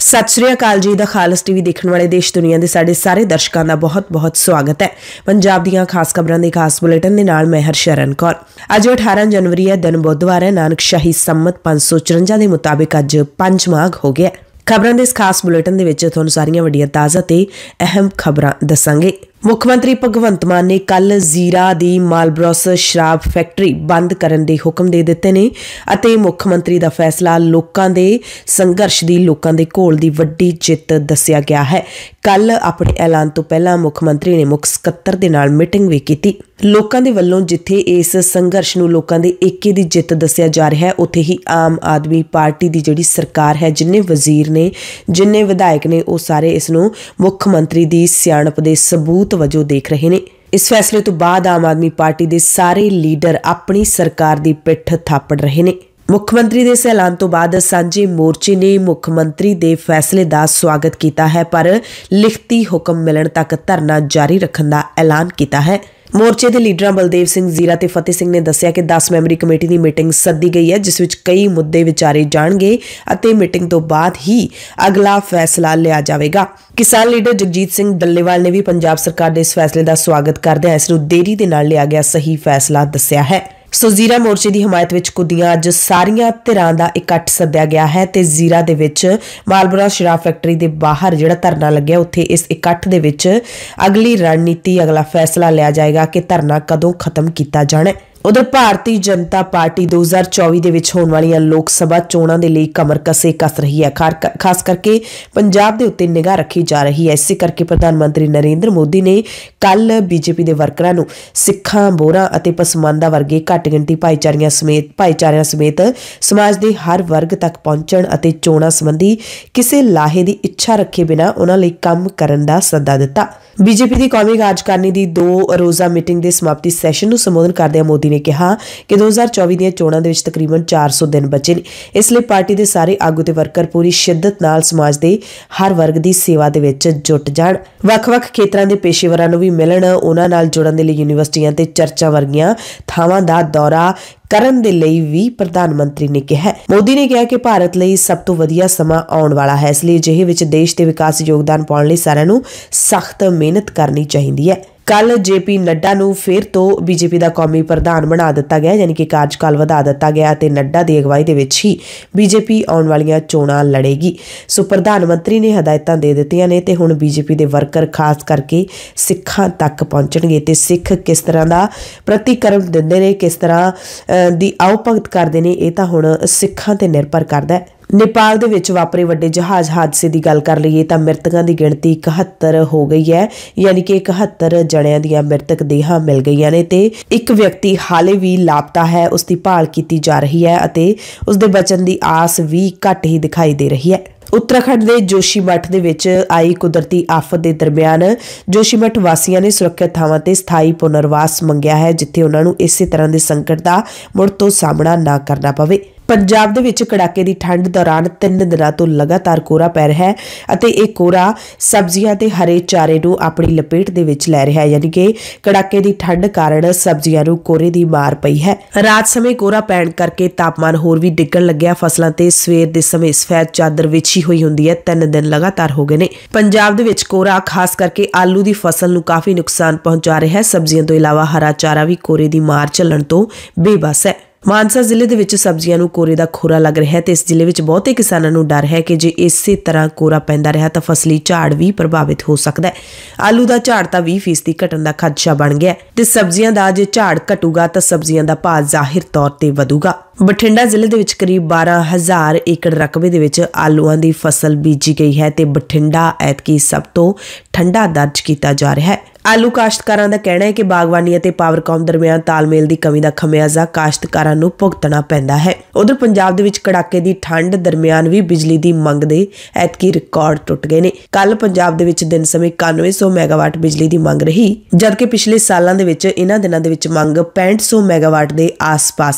सत श्री अकाल जी दा खालस टीवी देखने वाले देश दुनिया के साढ़े सारे दर्शकों का बहुत बहुत स्वागत है। पंजाब दीआं खास खबरों के खास बुलेटिन दे नाल मैं हरशरण कौर। अज 18 जनवरी है, दिन बुधवार है। नानकशाही संमत 554 के मुताबिक अज 5 माघ हो गया। खबरों के इस खास बुलेटिन दे विच तुहानूं सारियां वड्डियां ताज़ा ते अहम खबरां दसांगे। मुख्यमंत्री भगवंत मान ने कल जीरा दी मालब्रोस शराब फैक्ट्री बंद करने के हुक्म दे दिते ने अते मुख्यमंत्री का फैसला लोकां दे संघर्ष दी लोकां दे घोल दी वड्डी जित दस्सिया गया है। कल अपने ऐलान तो पहला मुख्यमंत्री ने मुख सकत्तर दे नाल मीटिंग भी की। लोकां दे वल्लों जिथे इस संघर्ष नूं लोकां दे एके दी जित दस्सिया जा रहा है, उत्थे ही आम आदमी पार्टी की जिहड़ी सरकार है, जिन्ने वजीर ने जिन्ने विधायक ने, वो सारे इसनूं मुख्यमंत्री की सियाणप दे सबूत वजों देख रहे हैं। इस फैसले तो बाद आम आदमी पार्टी के सारे लीडर अपनी सरकार की पिठ थापड़ रहे हैं। मुख्यमंत्री के इस ऐलान तो बाद सांझे मोर्चे ने मुख्यमंत्री के फैसले का स्वागत किया है, पर लिखती हुक्म मिलण तक धरना जारी रखने का ऐलान किया है। मोर्चे के लीडर बलदेव सिंह जीरा ते फतेह सिंह ने दस्सिया कि 10 मैंबरी कमेटी की मीटिंग सद्दी गई है, जिस विच कई मुद्दे विचारे जाणगे अते मीटिंग तो बाद ही अगला फैसला लिया जाएगा। किसान लीडर जगजीत सिंह डल्लेवाल ने भी पंजाब सरकार के इस फैसले का स्वागत करदे इसनूं देरी दे नाल लिया गया सही फैसला दस्सिया है। सो जीरा मोर्चे की हमायत विच कुदियां अज सारियां धिरां दा इकट्ठ सद्दिया गया है ते जीरा दे विच मालब्रोस शराब फैक्ट्री के बाहर जिहड़ा धरना लग्या, उत्थे इस इकट्ठ दे विच अगली रणनीति अगला फैसला लिया जाएगा कि धरना कदों खत्म किया जाना है। उधर भारतीय जनता पार्टी 2024 दे विच होने वाली लोक सभा चोणां दे लई कमर कसे कस रही है। खास करके पंजाब दे उत्ते निगाह रखी जा रही है। इसे करके प्रधानमंत्री नरेंद्र मोदी ने कल बीजेपी के वर्करां नूं सिखां, बोरां अते पसमांदा वर्गे घट गिणती भाईचारिਆਂ समेत समाज के हर वर्ग तक पहुंचण अते चोणां संबंधी किसी लाहे की इच्छा रखे बिना उन्हां लई काम करन दा सद्दा दिता। बीजेपी की कौमी कार्यकारिणी की 2 रोज़ा मीटिंग के समाप्ति सैशन को संबोधन करदे मोदी ने कहा कि 2024 दी चोणां दे विच तकरीबन 400 दिन बचे ने, इसलिए पार्टी के सारे आगू ते वर्कर पूरी शिद्दत नाल समाज के हर वर्ग की सेवा दे विच जुट जाण। वख-वख खेतरां दे पेशेवरां नूं भी मिलण, उन्हां नाल जुड़न दे लई यूनीवर्सिटियां ते चर्चां वर्गियां थावां दा दौरा करन दे लई भी प्रधानमंत्री ने कहा। मोदी ने कहा कि भारत लई सब तो वधिया समा आउण वाला है, इसलिए अजिहे विच देश के विकास योगदान पाउण लई सारिआं नूं सख्त मेहनत करनी चाहिदी है। कल जेपी नड्डा नूं फिर तो बीजेपी का कौमी प्रधान बना दिता गया, यानी कि कार्यकाल वधा दिता गया ते नड्डा की अगवाई दे विच ही बीजेपी आउण वालियां चोणां लड़ेगी। सो प्रधानमंत्री ने हदायतां दे दित्तियां ने ते हुण बीजेपी के वर्कर खास करके सिखां तक पहुंचणगे ते सिख किस तरह का प्रतिक्रम दिंदे ने, किस तरह दी आओ भगत करदे ने, इह तां हुण सिखां ते निर्भर करदा है। नेपाल दे विच वापरे वड्डे जहाज हादसे की गल कर लईए तां मृतकों की गिणती 71 हो गई है, यानी कि 71 जणियां दीआं मृतक देहां मिल गईयां ने ते एक व्यक्ति हाले भी लापता है, उसकी भाल की जा रही है अते उसदे बचन की आस भी घट ही दिखाई दे रही है। उत्तराखंड के जोशीमठ दे विच आई कुदरती आफत के दरम्यान जोशीमठ वासियों ने सुरक्षित थावां ते स्थाई पुनर्वास मंगिया है, जिथे उन्हां नूं इसे तरह के संकट का मुड़ तो सामना ना करना पवे। पंजाब दे विच कड़ाके की ठंड दौरान 3 दिनों तो लगातार कोहरा पै रहा है अते एक कोहरा सब्जियां ते हरे चारे नूं अपनी लपेट दे विच लै रहा है, यानी कि कड़ाके की ठंड कारण सब्जियां नूं कोहरे की मार पई है। रात समय कोहरा पैण करके तापमान होर भी डिग्गण लग्या। फसलां ते सवेर दे समय सफेद चादर विछी हुई हुंदी है। 3 दिन लगातार हो गए ने। पंजाब दे विच कोहरा खास करके आलू की फसल नूं काफ़ी नुकसान पहुंचा रहा है। सब्जियां तो इलावा हरा चारा भी कोहरे की मार झल्लण तो बेबस है। मानसा जिले के विच सब्जियां नूं कोहरे दा खोरा लग रहा है ते इस जिले विच बहुते किसानां नूं डर है कि जे इसे तरह कोहरा पैंदा रहा तो फसली झाड़ भी प्रभावित हो सकता है। आलू का झाड़ तो 20% घटण का खदशा बन गया ते सब्जियां का जे झाड़ घटूगा तो सब्जियां का भाव जाहिर तौर पर वधूगा। बठिंडा जिले के विच करीब 12,000 एकड़ रकबे दे विच आलूआं की फसल बीजी गई है ते बठिंडा ऐतकी सब तो ठंडा दर्ज किया जा रहा है। आलू काश्तकारां दा कहना है कि बागवानी और पावरकॉम दरमियान तालमेल की कमी का खमियाजा काश्तकारां नूं भुगतना पैंदा है। उधर पंजाब दे विच कड़ाके की ठंड दरमियान भी बिजली की मंग दे ऐतकी रिकॉर्ड टुट गए ने। कल पंजाब दे विच दिन समय 9100 मैगावाट बिजली की मंग रही, जबकि पिछले सालों दे विच इन्हां दिनां दे विच मंग 6500 मैगावाट के आस पास रही।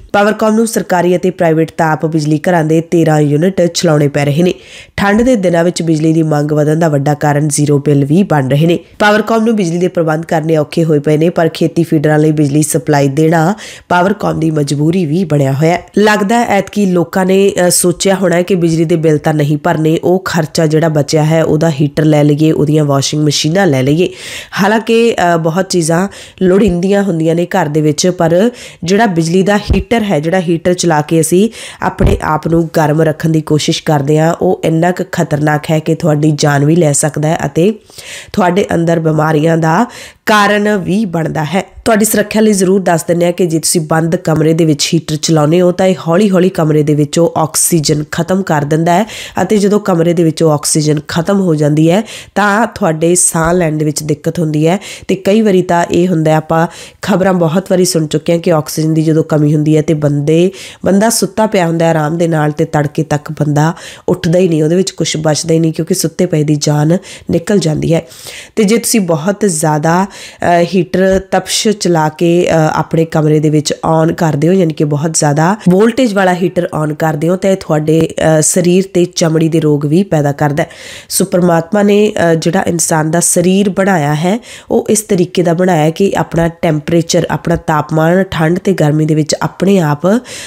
ਪਾਵਰਕਾਮ ਨੂੰ ਸਰਕਾਰੀ ਅਤੇ ਪ੍ਰਾਈਵੇਟ ਤਾਪ ਬਿਜਲੀ ਘਰਾਂ ਦੇ 13 ਯੂਨਿਟ ਚਲਾਉਣੇ ਪੈ ਰਹੇ ਨੇ। ਠੰਡ ਦੇ ਦਿਨਾਂ ਵਿੱਚ ਬਿਜਲੀ ਦੀ ਮੰਗ ਵਧਣ ਦਾ ਵੱਡਾ ਕਾਰਨ ਜ਼ੀਰੋ ਬਿੱਲ ਵੀ ਬਣ ਰਹੇ ਨੇ। ਪਾਵਰਕਾਮ ਨੂੰ ਬਿਜਲੀ ਦੇ ਪ੍ਰਬੰਧ ਕਰਨੇ ਔਖੇ ਹੋਏ ਪਏ ਨੇ, ਪਰ ਖੇਤੀ ਫੀਡਰਾਂ ਲਈ ਬਿਜਲੀ ਸਪਲਾਈ ਦੇਣਾ ਪਾਵਰਕਾਮ ਦੀ ਮਜਬੂਰੀ ਵੀ ਬਣਿਆ ਹੋਇਆ ਹੈ। ਲੱਗਦਾ ਹੈ ਐਤਕੀ ਲੋਕਾਂ ਨੇ ਸੋਚਿਆ ਹੋਣਾ ਕਿ ਬਿਜਲੀ ਦੇ ਬਿੱਲ ਤਾਂ ਨਹੀਂ ਭਰਨੇ, ਉਹ ਖਰਚਾ ਜਿਹੜਾ ਬਚਿਆ ਹੈ ਉਹਦਾ ਹੀਟਰ ਲੈ ਲਈਏ, ਉਹਦੀਆਂ ਵਾਸ਼ਿੰਗ ਮਸ਼ੀਨਾਂ ਲੈ ਲਈਏ। ਹਾਲਾਂਕਿ ਬਹੁਤ ਚੀਜ਼ਾਂ ਲੋੜੀਂਦੀਆਂ ਹੁੰਦੀਆਂ ਨੇ ਘਰ ਦੇ ਵਿੱਚ, ਪਰ ਜਿਹੜਾ ਬਿਜਲੀ ਦਾ ਹੀਟਰ ਹੈ, ਜਿਹੜਾ ਹੀਟਰ ਚਲਾ ਕੇ ਅਸੀਂ ਆਪਣੇ ਆਪ ਨੂੰ ਗਰਮ ਰੱਖਣ ਦੀ ਕੋਸ਼ਿਸ਼ ਕਰਦੇ ਹਾਂ, ਉਹ ਇੰਨਾ ਕੁ ਖਤਰਨਾਕ ਹੈ ਕਿ ਤੁਹਾਡੀ ਜਾਨ ਵੀ ਲੈ ਸਕਦਾ ਹੈ ਅਤੇ ਤੁਹਾਡੇ ਅੰਦਰ ਬਿਮਾਰੀਆਂ ਦਾ ਕਾਰਨ ਵੀ ਬਣਦਾ ਹੈ। ਤੁਹਾਡੀ ਸੁਰੱਖਿਆ ਲਈ ਜ਼ਰੂਰ ਦੱਸ ਦਿੰਦੇ ਹਾਂ ਕਿ ਜੇ ਤੁਸੀਂ ਬੰਦ ਕਮਰੇ ਦੇ ਵਿੱਚ ਹੀਟਰ ਚਲਾਉਂਦੇ ਹੋ ਤਾਂ ਇਹ ਹੌਲੀ-ਹੌਲੀ ਕਮਰੇ ਦੇ ਵਿੱਚੋਂ ਆਕਸੀਜਨ ਖਤਮ ਕਰ ਦਿੰਦਾ ਹੈ ਅਤੇ ਜਦੋਂ ਕਮਰੇ ਦੇ ਵਿੱਚੋਂ ਆਕਸੀਜਨ ਖਤਮ ਹੋ ਜਾਂਦੀ ਹੈ ਤਾਂ ਤੁਹਾਡੇ ਸਾਹ ਲੈਣ ਦੇ ਵਿੱਚ ਦਿੱਕਤ ਹੁੰਦੀ ਹੈ। ਤੇ ਕਈ ਵਾਰੀ ਤਾਂ ਇਹ ਹੁੰਦਾ, ਆਪਾਂ ਖਬਰਾਂ ਬਹੁਤ ਵਾਰੀ ਸੁਣ ਚੁੱਕੇ ਹਾਂ ਕਿ ਆਕਸੀਜਨ ਦੀ ਜਦੋਂ ਕਮੀ ਹੁੰਦੀ ਹੈ ਤੇ ਬੰਦਾ ਸੁੱਤਾ ਪਿਆ ਹੁੰਦਾ ਆਰਾਮ ਦੇ ਨਾਲ ਤੇ ਤੜਕੇ ਤੱਕ ਬੰਦਾ ਉੱਠਦਾ ਹੀ ਨਹੀਂ, ਉਹਦੇ ਵਿੱਚ ਕੁਝ ਬਚਦਾ ਹੀ ਨਹੀਂ ਕਿਉਂਕਿ ਸੁੱਤੇ ਪਏ ਦੀ ਜਾਨ ਨਿਕਲ ਜਾਂਦੀ ਹੈ। ਤੇ ਜੇ ਤੁਸੀਂ ਬਹੁਤ ਜ਼ਿਆਦਾ ਹੀਟਰ ਤਪਸ਼ ਚਲਾ ਕੇ ਆਪਣੇ ਕਮਰੇ ਦੇ ਵਿੱਚ ਔਨ ਕਰਦੇ ਹੋ, ਯਾਨੀ ਕਿ ਬਹੁਤ ਜ਼ਿਆਦਾ ਵੋਲਟੇਜ ਵਾਲਾ ਹੀਟਰ ਔਨ ਕਰਦੇ ਹੋ, ਤਾਂ ਇਹ ਤੁਹਾਡੇ ਸਰੀਰ ਤੇ ਚਮੜੀ ਦੇ ਰੋਗ ਵੀ ਪੈਦਾ ਕਰਦਾ ਹੈ। ਸੋ ਪਰਮਾਤਮਾ ਨੇ ਜਿਹੜਾ ਇਨਸਾਨ ਦਾ ਸਰੀਰ ਬਣਾਇਆ ਹੈ ਉਹ ਇਸ ਤਰੀਕੇ ਦਾ ਬਣਾਇਆ ਕਿ ਆਪਣਾ ਟੈਂਪਰੇਚਰ, ਆਪਣਾ ਤਾਪਮਾਨ ਠੰਡ ਤੇ ਗਰਮੀ ਦੇ ਵਿੱਚ ਆਪਣੇ ਆਪ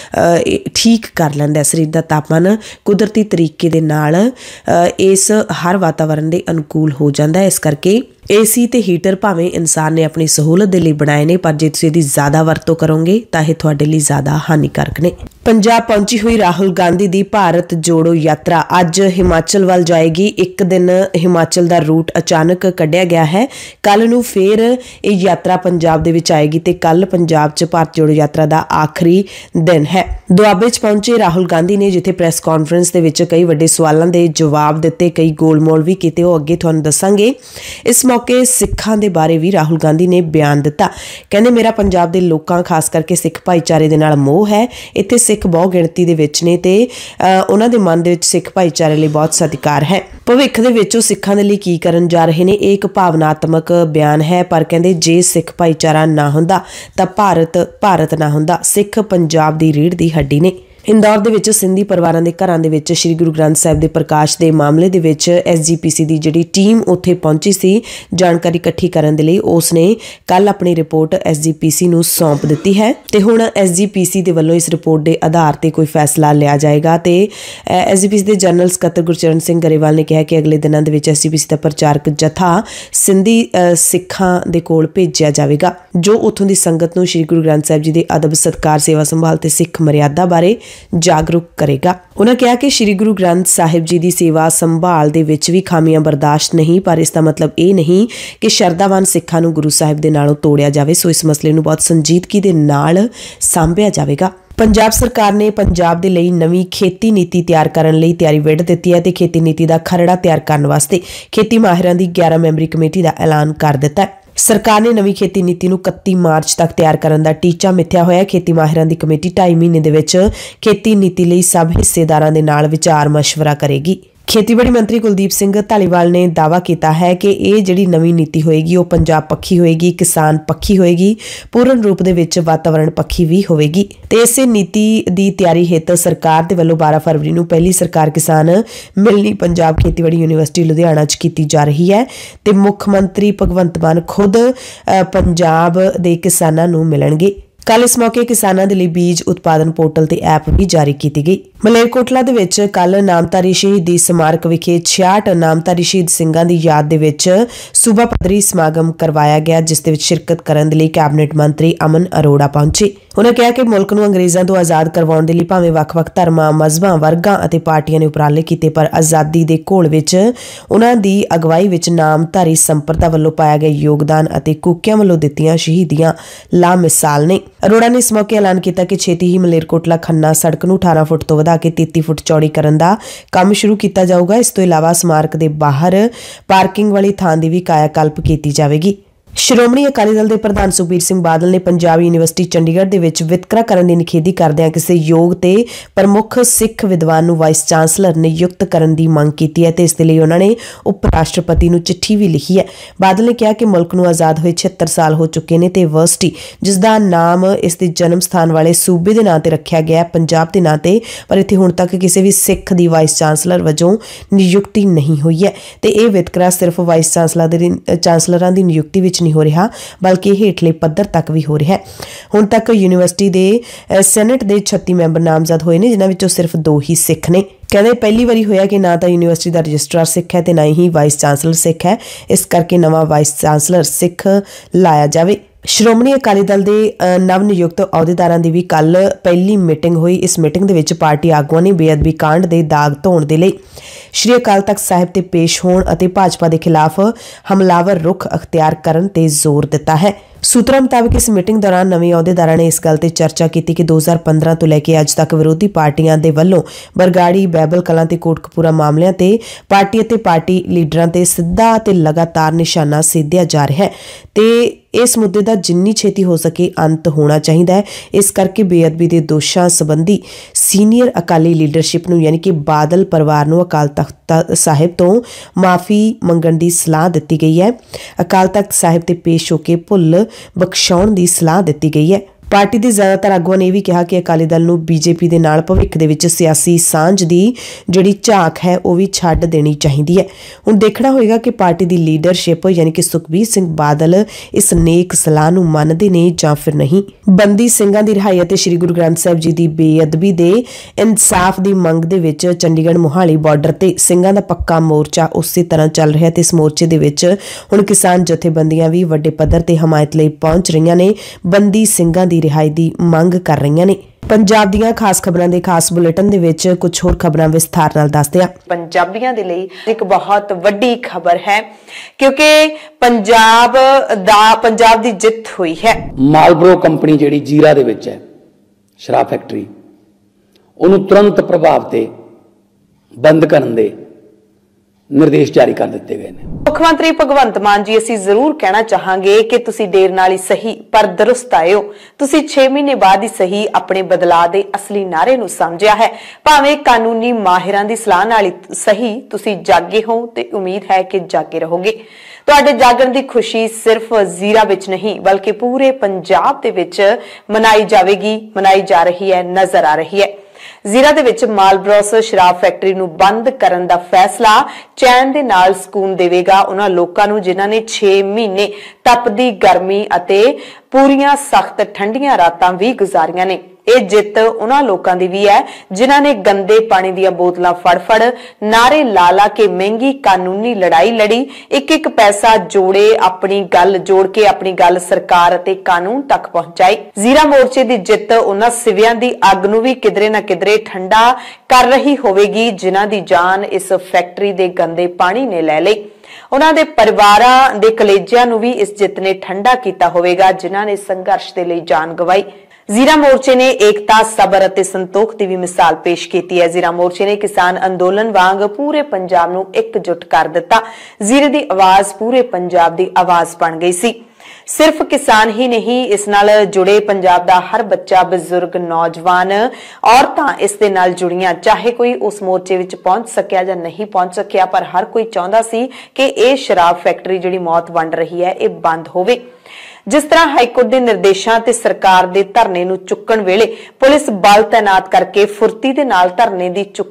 ਠੀਕ ਕਰ ਲੈਂਦਾ। ਸਰੀਰ ਦਾ ਤਾਪਮਾਨ ਕੁਦਰਤੀ ਤਰੀਕੇ ਦੇ ਨਾਲ ਇਸ ਹਰ ਵਾਤਾਵਰਨ ਦੇ ਅਨੁਕੂਲ ਹੋ ਜਾਂਦਾ। ਇਸ ਕਰਕੇ ਏਸੀ ਤੇ ਹੀਟਰ ਭਾਵੇਂ ਇਨਸਾਨ ਨੇ ਆਪਣੀ ਸਹੂਲਤ ਦੇ ਲਈ ਬਣਾਏ ਨੇ, ਪਰ ਜੇ ਤੁਸੀਂ ਇਹਦੀ ਜ਼ਿਆਦਾ ਵਰਤੋਂ ਕਰੋਗੇ ਤਾਂ ਇਹ ਤੁਹਾਡੇ ਲਈ ਜ਼ਿਆਦਾ ਹਾਨੀਕਾਰਕ ਨੇ। ਪੰਜਾਬ ਪਹੁੰਚੀ ਹੋਈ ਰਾਹੁਲ ਗਾਂਧੀ ਦੀ ਭਾਰਤ ਜੋੜੋ ਯਾਤਰਾ ਅੱਜ ਹਿਮਾਚਲ ਵੱਲ ਜਾਏਗੀ। ਇੱਕ ਦਿਨ ਹਿਮਾਚਲ ਦਾ ਰੂਟ ਅਚਾਨਕ ਕੱਢਿਆ ਗਿਆ ਹੈ। ਕੱਲ ਨੂੰ ਫਿਰ ਇਹ ਯਾਤਰਾ ਪੰਜਾਬ ਦੇ ਵਿੱਚ ਆਏਗੀ ਤੇ ਕੱਲ ਪੰਜਾਬ 'ਚ ਭਾਰਤ ਜੋੜੋ ਯਾਤਰਾ ਦਾ ਆਖਰੀ ਦਿਨ ਹੈ। ਦੁਆਬੇ 'ਚ ਪਹੁੰਚੇ ਰਾਹੁਲ ਗਾਂਧੀ ਨੇ ਜਿੱਥੇ ਪ੍ਰੈਸ ਕਾਨਫਰੰਸ ਦੇ ਵਿੱਚ ਕਈ ਵੱਡੇ ਸਵਾਲਾਂ ਦੇ ਜਵਾਬ ਦਿੱਤੇ, ਕਈ ਗੋਲਮੋਲ ਵੀ ਕੀਤੇ, ਉਹ ਅੱਗੇ ਤੁਹਾਨੂੰ ਦੱਸਾਂਗੇ। ਇਸ ਮੌਕੇ ਸਿੱਖਾਂ ਦੇ ਬਾਰੇ ਵੀ ਰਾਹੁਲ ਗਾਂਧੀ ਨੇ ਬਿਆਨ ਦਿੱਤਾ। ਕਹਿੰਦੇ ਮੇਰਾ ਪੰਜਾਬ ਦੇ ਲੋਕਾਂ ਖਾਸ ਕਰਕੇ ਸਿੱਖ ਭਾਈਚਾਰੇ ਦੇ ਨਾਲ ਮੋਹ ਹੈ। ਇੱਥੇ ਸਿੱਖ ਬਹੁ ਗਿਣਤੀ ਦੇ ਵਿੱਚ ਨੇ ਤੇ ਉਹਨਾਂ ਦੇ ਮਨ ਦੇ ਵਿੱਚ ਸਿੱਖ ਭਾਈਚਾਰੇ ਲਈ ਬਹੁਤ ਸਤਿਕਾਰ ਹੈ। ਭਵਿੱਖ ਦੇ ਵਿੱਚ ਉਹ ਸਿੱਖਾਂ ਦੇ ਲਈ ਕੀ ਕਰਨ ਜਾ ਰਹੇ ਨੇ, ਇਹ ਇੱਕ ਭਾਵਨਾਤਮਕ ਬਿਆਨ ਹੈ, ਪਰ ਕਹਿੰਦੇ ਜੇ ਸਿੱਖ ਭਾਈਚਾਰਾ ਨਾ ਹੁੰਦਾ ਤਾਂ ਭਾਰਤ ਨਾ ਹੁੰਦਾ। ਸਿੱਖ ਪੰਜਾਬ ਦੀ ਰੀੜ੍ਹ ਦੀ ਹੱਡੀ ਨੇ। ਇੰਦੌਰ ਦੇ ਵਿੱਚ ਸਿੰਧੀ ਪਰਿਵਾਰਾਂ ਦੇ ਘਰਾਂ ਦੇ ਵਿੱਚ ਸ਼੍ਰੀ ਗੁਰੂ ਗ੍ਰੰਥ ਸਾਹਿਬ ਦੇ ਪ੍ਰਕਾਸ਼ ਦੇ ਮਾਮਲੇ ਦੇ ਵਿੱਚ SGPC ਦੀ ਜਿਹੜੀ ਟੀਮ ਉੱਥੇ ਪਹੁੰਚੀ ਸੀ ਜਾਣਕਾਰੀ ਇਕੱਠੀ ਕਰਨ ਦੇ ਲਈ, ਉਸ ਨੇ ਕੱਲ ਆਪਣੀ ਰਿਪੋਰਟ SGPC ਨੂੰ ਸੌਂਪ ਦਿੱਤੀ ਹੈ ਤੇ ਹੁਣ SGPC ਦੇ ਵੱਲੋਂ ਇਸ ਰਿਪੋਰਟ ਦੇ ਆਧਾਰ ਤੇ ਕੋਈ ਫੈਸਲਾ ਲਿਆ ਜਾਏਗਾ। ਤੇ SGPC ਦੇ ਜਨਰਲ ਸਕੱਤਰ ਗੁਰਚਰਨ ਸਿੰਘ ਗਰੇਵਾਲ ਨੇ ਕਿਹਾ ਕਿ ਅਗਲੇ ਦਿਨਾਂ ਦੇ ਵਿੱਚ SGPC ਦਾ ਪ੍ਰਚਾਰਕ ਜਥਾ ਸਿੰਧੀ ਸਿੱਖਾਂ ਦੇ ਕੋਲ ਭੇਜਿਆ ਜਾਵੇਗਾ ਜੋ ਉੱਥੋਂ ਦੀ ਸੰਗਤ ਨੂੰ ਸ਼੍ਰੀ ਗੁਰੂ ਗ੍ਰੰਥ ਸਾਹਿਬ ਜੀ ਦੇ ਅਦਬ ਸਤਿਕਾਰ, ਸੇਵਾ ਸੰਭਾਲ ਤੇ ਸਿੱਖ ਮਰਿਆਦਾ ਬਾਰੇ ਜਾਗਰੂਕ ਕਰੇਗਾ। ਉਹਨਾਂ ਕਿਹਾ ਕਿ ਸ਼੍ਰੀ ਗੁਰੂ ਗ੍ਰੰਥ ਸਾਹਿਬ ਜੀ ਦੀ ਸੇਵਾ ਸੰਭਾਲ ਦੇ ਵਿੱਚ ਵੀ ਖਾਮੀਆਂ ਬਰਦਾਸ਼ਤ ਨਹੀਂ, ਪਰ ਇਸ ਦਾ ਮਤਲਬ ਇਹ ਨਹੀਂ ਕਿ ਸ਼ਰਧਾਵਾਨ ਸਿੱਖਾਂ ਨੂੰ ਗੁਰੂ ਸਾਹਿਬ ਦੇ ਨਾਲੋਂ ਤੋੜਿਆ ਜਾਵੇ। ਸੋ ਇਸ ਮਸਲੇ ਨੂੰ ਬਹੁਤ ਸੰਜੀਦਗੀ ਦੇ ਨਾਲ ਸਾਂਭਿਆ ਜਾਵੇਗਾ। ਪੰਜਾਬ ਸਰਕਾਰ ਨੇ ਪੰਜਾਬ ਦੇ ਲਈ ਨਵੀਂ ਖੇਤੀ ਨੀਤੀ ਤਿਆਰ ਕਰਨ ਲਈ ਤਿਆਰੀ ਵਿੱਢ ਦਿੱਤੀ ਹੈ ਤੇ ਖੇਤੀ ਨੀਤੀ ਦਾ ਖਰੜਾ ਤਿਆਰ ਕਰਨ ਵਾਸਤੇ ਖੇਤੀ ਮਾਹਿਰਾਂ ਦੀ 11 ਮੈਂਬਰੀ ਕਮੇਟੀ ਦਾ ਐਲਾਨ ਕਰ ਦਿੱਤਾ ਹੈ। ਸਰਕਾਰ ਨੇ ਨਵੀਂ ਖੇਤੀ ਨੀਤੀ ਨੂੰ 31 ਮਾਰਚ ਤੱਕ ਤਿਆਰ ਕਰਨ ਦਾ ਟੀਚਾ ਮਿੱਥਿਆ ਹੋਇਆ। ਖੇਤੀ ਮਾਹਿਰਾਂ ਦੀ ਕਮੇਟੀ 2.5 ਮਹੀਨੇ ਦੇ ਵਿੱਚ ਖੇਤੀ ਨੀਤੀ ਲਈ ਸਭ ਹਿੱਸੇਦਾਰਾਂ ਦੇ ਨਾਲ ਵਿਚਾਰ ਮਸ਼ਵਰਾ ਕਰੇਗੀ। ਖੇਤੀਬਾੜੀ ਮੰਤਰੀ ਕੁਲਦੀਪ ਸਿੰਘ ਧਾਲੀਵਾਲ ਨੇ ਦਾਅਵਾ ਕੀਤਾ ਹੈ ਕਿ ਇਹ ਜਿਹੜੀ ਨਵੀਂ ਨੀਤੀ ਹੋਏਗੀ ਉਹ ਪੰਜਾਬ ਪੱਖੀ ਹੋਏਗੀ, ਕਿਸਾਨ ਪੱਖੀ ਹੋਏਗੀ, ਪੂਰਨ ਰੂਪ ਦੇ ਵਿੱਚ ਵਾਤਾਵਰਣ ਪੱਖੀ ਵੀ ਹੋਵੇਗੀ। ਤੇ ਇਸੇ ਨੀਤੀ ਦੀ ਤਿਆਰੀ ਹਿੱਤ ਸਰਕਾਰ ਦੇ ਵੱਲੋਂ 12 ਫਰਵਰੀ ਨੂੰ ਪਹਿਲੀ ਸਰਕਾਰ ਕਿਸਾਨ ਮਿਲਣੀ ਪੰਜਾਬ ਖੇਤੀਬਾੜੀ ਯੂਨੀਵਰਸਿਟੀ ਲੁਧਿਆਣਾ 'ਚ ਕੀਤੀ ਜਾ ਰਹੀ ਹੈ ਤੇ ਮੁੱਖ ਮੰਤਰੀ ਭਗਵੰਤ ਮਾਨ ਖੁਦ ਪੰਜਾਬ ਦੇ ਕਿਸਾਨਾਂ ਨੂੰ ਮਿਲਣਗੇ। ਕੱਲ ਇਸ ਮੌਕੇ ਕਿਸਾਨਾਂ ਦੇ ਲਈ ਬੀਜ ਉਤਪਾਦਨ ਪੋਰਟਲ ਤੇ ਐਪ ਵੀ ਜਾਰੀ ਕੀਤੀ ਗਈ। ਮਲੇਰਕੋਟਲਾ ਦੇ ਵਿੱਚ ਕੱਲ ਨਾਮਧਾਰੀ ਸ਼ਹੀਦੀ ਸਮਾਰਕ ਵਿਖੇ 66 ਨਾਮਧਾਰੀ ਸ਼ਹੀਦ ਸਿੰਘਾਂ ਦੀ ਯਾਦ ਦੇ ਵਿੱਚ ਸੂਬਾ ਪੱਧਰੀ ਸਮਾਗਮ ਕਰਵਾਇਆ ਗਿਆ, ਜਿਸ ਦੇ ਵਿੱਚ ਸ਼ਿਰਕਤ ਕਰਨ ਦੇ ਲਈ ਕੈਬਨਿਟ ਮੰਤਰੀ ਅਮਨ ਅਰੋੜਾ ਪਹੁੰਚੇ। ਉਹਨਾਂ ਕਿਹਾ ਕਿ ਮੁਲਕ ਨੂੰ ਅੰਗਰੇਜ਼ਾਂ ਤੋਂ ਆਜ਼ਾਦ ਕਰਵਾਉਣ ਦੇ ਲਈ ਭਾਵੇਂ ਵੱਖ-ਵੱਖ ਧਰਮਾਂ, ਮਜ਼ਹਬਾਂ, ਵਰਗਾਂ ਅਤੇ ਪਾਰਟੀਆਂ ਨੇ ਉਪਰਾਲੇ ਕੀਤੇ, ਪਰ ਆਜ਼ਾਦੀ ਦੇ ਘੋਲ ਵਿੱਚ ਉਹਨਾਂ ਦੀ ਅਗਵਾਈ ਵਿੱਚ ਨਾਮਧਾਰੀ ਸੰਪਰਦਾ ਵੱਲੋਂ ਪਾਇਆ ਗਿਆ ਯੋਗਦਾਨ ਅਤੇ ਕੂਕਿਆਂ ਵੱਲੋਂ ਦਿੱਤੀਆਂ ਸ਼ਹੀਦੀਆਂ ਲਾਮਿਸਾਲ ਨੇ। ਅਰੋੜਾ ਨੇ ਇਸ ਮੌਕੇ ਐਲਾਨ ਕੀਤਾ ਕਿ ਛੇਤੀ ਹੀ ਮਲੇਰਕੋਟਲਾ ਖੰਨਾ ਸੜਕ ਨੂੰ 18 ਫੁੱਟ ਤੋਂ ਵਧਾ ਕੇ 33 ਫੁੱਟ ਚੌੜੀ ਕਰਨ ਦਾ ਕੰਮ ਸ਼ੁਰੂ ਕੀਤਾ ਜਾਊਗਾ। ਇਸ ਤੋਂ ਇਲਾਵਾ ਸਮਾਰਕ ਦੇ ਬਾਹਰ ਪਾਰਕਿੰਗ ਵਾਲੀ ਥਾਂ ਦੀ ਵੀ ਕਾਇਆ ਕਲਪ ਕੀਤੀ ਜਾਵੇਗੀ। ਸ਼੍ਰੋਮਣੀ ਅਕਾਲੀ ਦਲ ਦੇ ਪ੍ਰਧਾਨ ਸੁਖਬੀਰ ਸਿੰਘ ਬਾਦਲ ਨੇ ਪੰਜਾਬ ਯੂਨੀਵਰਸਿਟੀ ਚੰਡੀਗੜ੍ਹ ਦੇ ਵਿੱਚ ਵਿਤਕਰਾ ਕਰਨ ਦੀ ਨਿਖੇਧੀ ਕਰਦਿਆਂ ਕਿਸੇ ਯੋਗ ਤੇ ਪ੍ਰਮੁੱਖ ਸਿੱਖ ਵਿਦਵਾਨ ਨੂੰ ਵਾਈਸ ਚਾਂਸਲਰ ਨਿਯੁਕਤ ਕਰਨ ਦੀ ਮੰਗ ਕੀਤੀ ਹੈ ਤੇ ਇਸ ਦੇ ਲਈ ਉਹਨਾਂ ਨੇ ਉਪ ਰਾਸ਼ਟਰਪਤੀ ਨੂੰ ਚਿੱਠੀ ਵੀ ਲਿਖੀ ਹੈ। ਬਾਦਲ ਨੇ ਕਿਹਾ ਕਿ ਮੁਲਕ ਨੂੰ ਆਜ਼ਾਦ ਹੋਏ 76 ਸਾਲ ਹੋ ਚੁੱਕੇ ਨੇ ਤੇ ਯੂਨੀਵਰਸਿਟੀ ਜਿਸ ਦਾ ਨਾਮ ਇਸ ਦੇ ਜਨਮ ਸਥਾਨ ਵਾਲੇ ਸੂਬੇ ਦੇ ਨਾਂ ਤੇ ਰੱਖਿਆ ਗਿਆ ਪੰਜਾਬ ਦੇ ਨਾਂ ਤੇ, ਪਰ ਇੱਥੇ ਹੁਣ ਤੱਕ ਕਿਸੇ ਵੀ ਸਿੱਖ ਦੀ ਵਾਈਸ ਚਾਂਸਲਰ ਵਜੋਂ ਨਿਯੁਕਤੀ ਨਹੀਂ ਹੋਈ ਹੈ ਤੇ ਇਹ ਵਿਤਕਰਾ ਸਿਰਫ ਵਾਈਸ ਚਾਂਸਲਰਾਂ ਦੀ ਨਿਯੁਕਤੀ ਵਿੱਚ नहीं हो रहा बल्कि हेठले पद्धर तक भी हो रहा है। हुण तक यूनीवर्सिटी के सैनेट के 36 मैंबर नामजद होए ने जिन्हां विचों सिर्फ 2 ही सिख ने। कहते पहली बारी होया कि ना तो यूनीवर्सिटी का रजिस्ट्रार सिख है तो ना ही वाइस चांसलर सिख है, इस करके नवा वाइस चांसलर सिख लाया जाए। श्रोमणी अकाली दल के नव नियुक्त अहुदेदारां दी भी कल पहली मीटिंग हुई। इस मीटिंग दे विच पार्टी आगुआं ने बेअदबी कांड के दाग धोण दे लई श्री अकाल तख्त साहिब ते पेश होण अते भाजपा के खिलाफ हमलावर रुख अख्तियार करन ते जोर दिता है। सूत्रों मुताबिक इस मीटिंग दौरान नवे अहुदेदारां ने इस गल ते चर्चा की कि 2015 तो लैके अज तक विरोधी पार्टियां दे वल्लों बरगाड़ी बैबल कलां ते कोटकपूरा मामलिਆਂ ते पार्टी अते पार्टी लीडरां ते सिद्धा ते लगातार निशाना सेधिया जा रहा है ते इस मुद्दे का जिन्नी छेती हो सके अंत होना चाहिए है। इस करके बेअदबी के दोषां संबंधी सीनियर अकाली लीडरशिप नूं यानी कि बादल परिवार नूं अकाल तख्त साहिब तो माफ़ी मंगण की सलाह दी गई है। अकाल तख्त साहिब ते पेश होकर भुल बख्शाउण की सलाह दी गई है। पार्टी के ज़्यादातर आगुआं ने भी कहा कि अकाली दल नूं बीजेपी के नाल भविख दे विच सियासी सांझ की जिहड़ी झाक है वह भी छड्ड देनी चाहिए है। हुण देखना होएगा कि पार्टी की लीडरशिप यानी कि सुखबीर सिंह बादल इस नेक सलाह नूं मनदे ने जां फिर नहीं। बंदी ਸਿੰਘਾਂ की रिहाई अते श्री गुरु ग्रंथ साहिब जी की बेअदबी के इंसाफ की मंग दे विच चंडीगढ़ मोहाली बॉर्डर ते ਸਿੰਘਾਂ दा पक्का मोर्चा उसी तरह चल रहा है ते इस मोर्चे दे विच हुण किसान जथेबंदियां भी वड्डे पद्धर ते हमायत लई पहुंच रहीआं ने, बंदी ਸਿੰਘਾਂ की रिहाई की मंग कर रही ने। पंजाब दीआं खास खबरां दे खास बुलेटिन दे विच कुछ होर खबरां विस्तार नाल दसदे आ। पंजाबियां दे लई एक बहुत वड्डी खबर है क्योंकि पंजाब दी जित हुई है। मालब्रो कंपनी जिहड़ी जीरा दे विच है शराब फैक्टरी उहनूं तुरंत प्रभाव ते बंद करन दे निर्देश जारी कर दिते गए हैं। मुख्यमंत्री भगवंत मान जी असीं जरूर कहना चाहांगे कि तुसीं देर नाल ही सही पर दुरुस्त आए हो। तुसीं 6 महीने बाद ही सही अपने बदलाव दे असली नारे नूं समझिया है। भावें कानूनी माहिरां दी सलाह नाल ही सही तुसीं जागे हो ते उम्मीद है कि जागे रहोगे। तुहाडे जागण दी खुशी सिर्फ जीरा विच नहीं बल्कि पूरे पंजाब दे विच मनाई जावेगी, मनाई जा रही है, नजर आ रही है। जीरा दे विच मालब्रोस शराब फैक्टरी नूं बंद करन दा फैसला चैन दे नाल सकून देवेगा उन्हां लोकां नूं जिन्हां ने 6 महीने तपदी गर्मी अते पूरियां सख्त ठंडियां रातां भी गुजारियां ने। ਇਹ ਜਿੱਤ ਉਹਨਾਂ ਲੋਕਾਂ ਦੀ ਵੀ ਹੈ ਜਿਨ੍ਹਾਂ ਨੇ ਗੰਦੇ ਪਾਣੀ ਦੀਆਂ ਬੋਤਲਾਂ ਫੜ-ਫੜ ਨਾਰੇ ਲਾ-ਲਾ ਕੇ ਮਹਿੰਗੀ ਕਾਨੂੰਨੀ ਲੜਾਈ ਲੜੀ, ਇੱਕ-ਇੱਕ ਪੈਸਾ ਜੋੜੇ, ਆਪਣੀ ਗੱਲ ਜੋੜ ਕੇ ਆਪਣੀ ਗੱਲ ਸਰਕਾਰ ਅਤੇ ਕਾਨੂੰਨ ਤੱਕ ਪਹੁੰਚਾਈ। ਜ਼ੀਰਾ ਮੋਰਚੇ ਦੀ ਜਿੱਤ ਉਹਨਾਂ ਸਿਵਿਆਂ ਦੀ ਅੱਗ ਨੂੰ ਵੀ ਕਿਧਰੇ ਨਾ ਕਿਧਰੇ ਠੰਡਾ ਕਰ ਰਹੀ ਹੋਵੇਗੀ ਜਿਨ੍ਹਾਂ ਦੀ ਜਾਨ ਇਸ ਫੈਕਟਰੀ ਦੇ ਗੰਦੇ ਪਾਣੀ ਨੇ ਲੈ ਲਈ। ਉਹਨਾਂ ਦੇ ਪਰਿਵਾਰਾਂ ਦੇ ਕਲੇਜਿਆਂ ਨੂੰ ਵੀ ਇਸ ਜਿੱਤ ਨੇ ਠੰਡਾ ਕੀਤਾ ਹੋਵੇਗਾ ਜਿਨ੍ਹਾਂ ਨੇ ਸੰਘਰਸ਼ ਦੇ ਲਈ ਜਾਨ ਗਵਾਈ। जीरा मोर्चे ने एकता, सबर अते संतोख की भी मिसाल पेश की है। जीरा मोर्चे ने किसान अंदोलन वांग पूरे पंजाब नूं एकजुट कर दिता। जीरे की आवाज पूरे पंजाब की आवाज बन गई सी। सिर्फ किसान ही नहीं इस नाल जुड़े पंजाब दा हर बच्चा, बजुर्ग, नौजवान, औरतां इस दे नाल जुड़ियां। चाहे कोई उस मोर्चे विच पहुंच सकिया जां नहीं पहुंच सकिया पर हर कोई चाहुंदा सी कि इह शराब फैक्टरी जिहड़ी मौत वंड रही है इह बंद होवे। जिस तरह हाईकोर्ट के निर्देशों ते सरकार के धरने नूं चुक्कण वेले पुलिस बल तैनात करके फुर्ती दे नाल धरने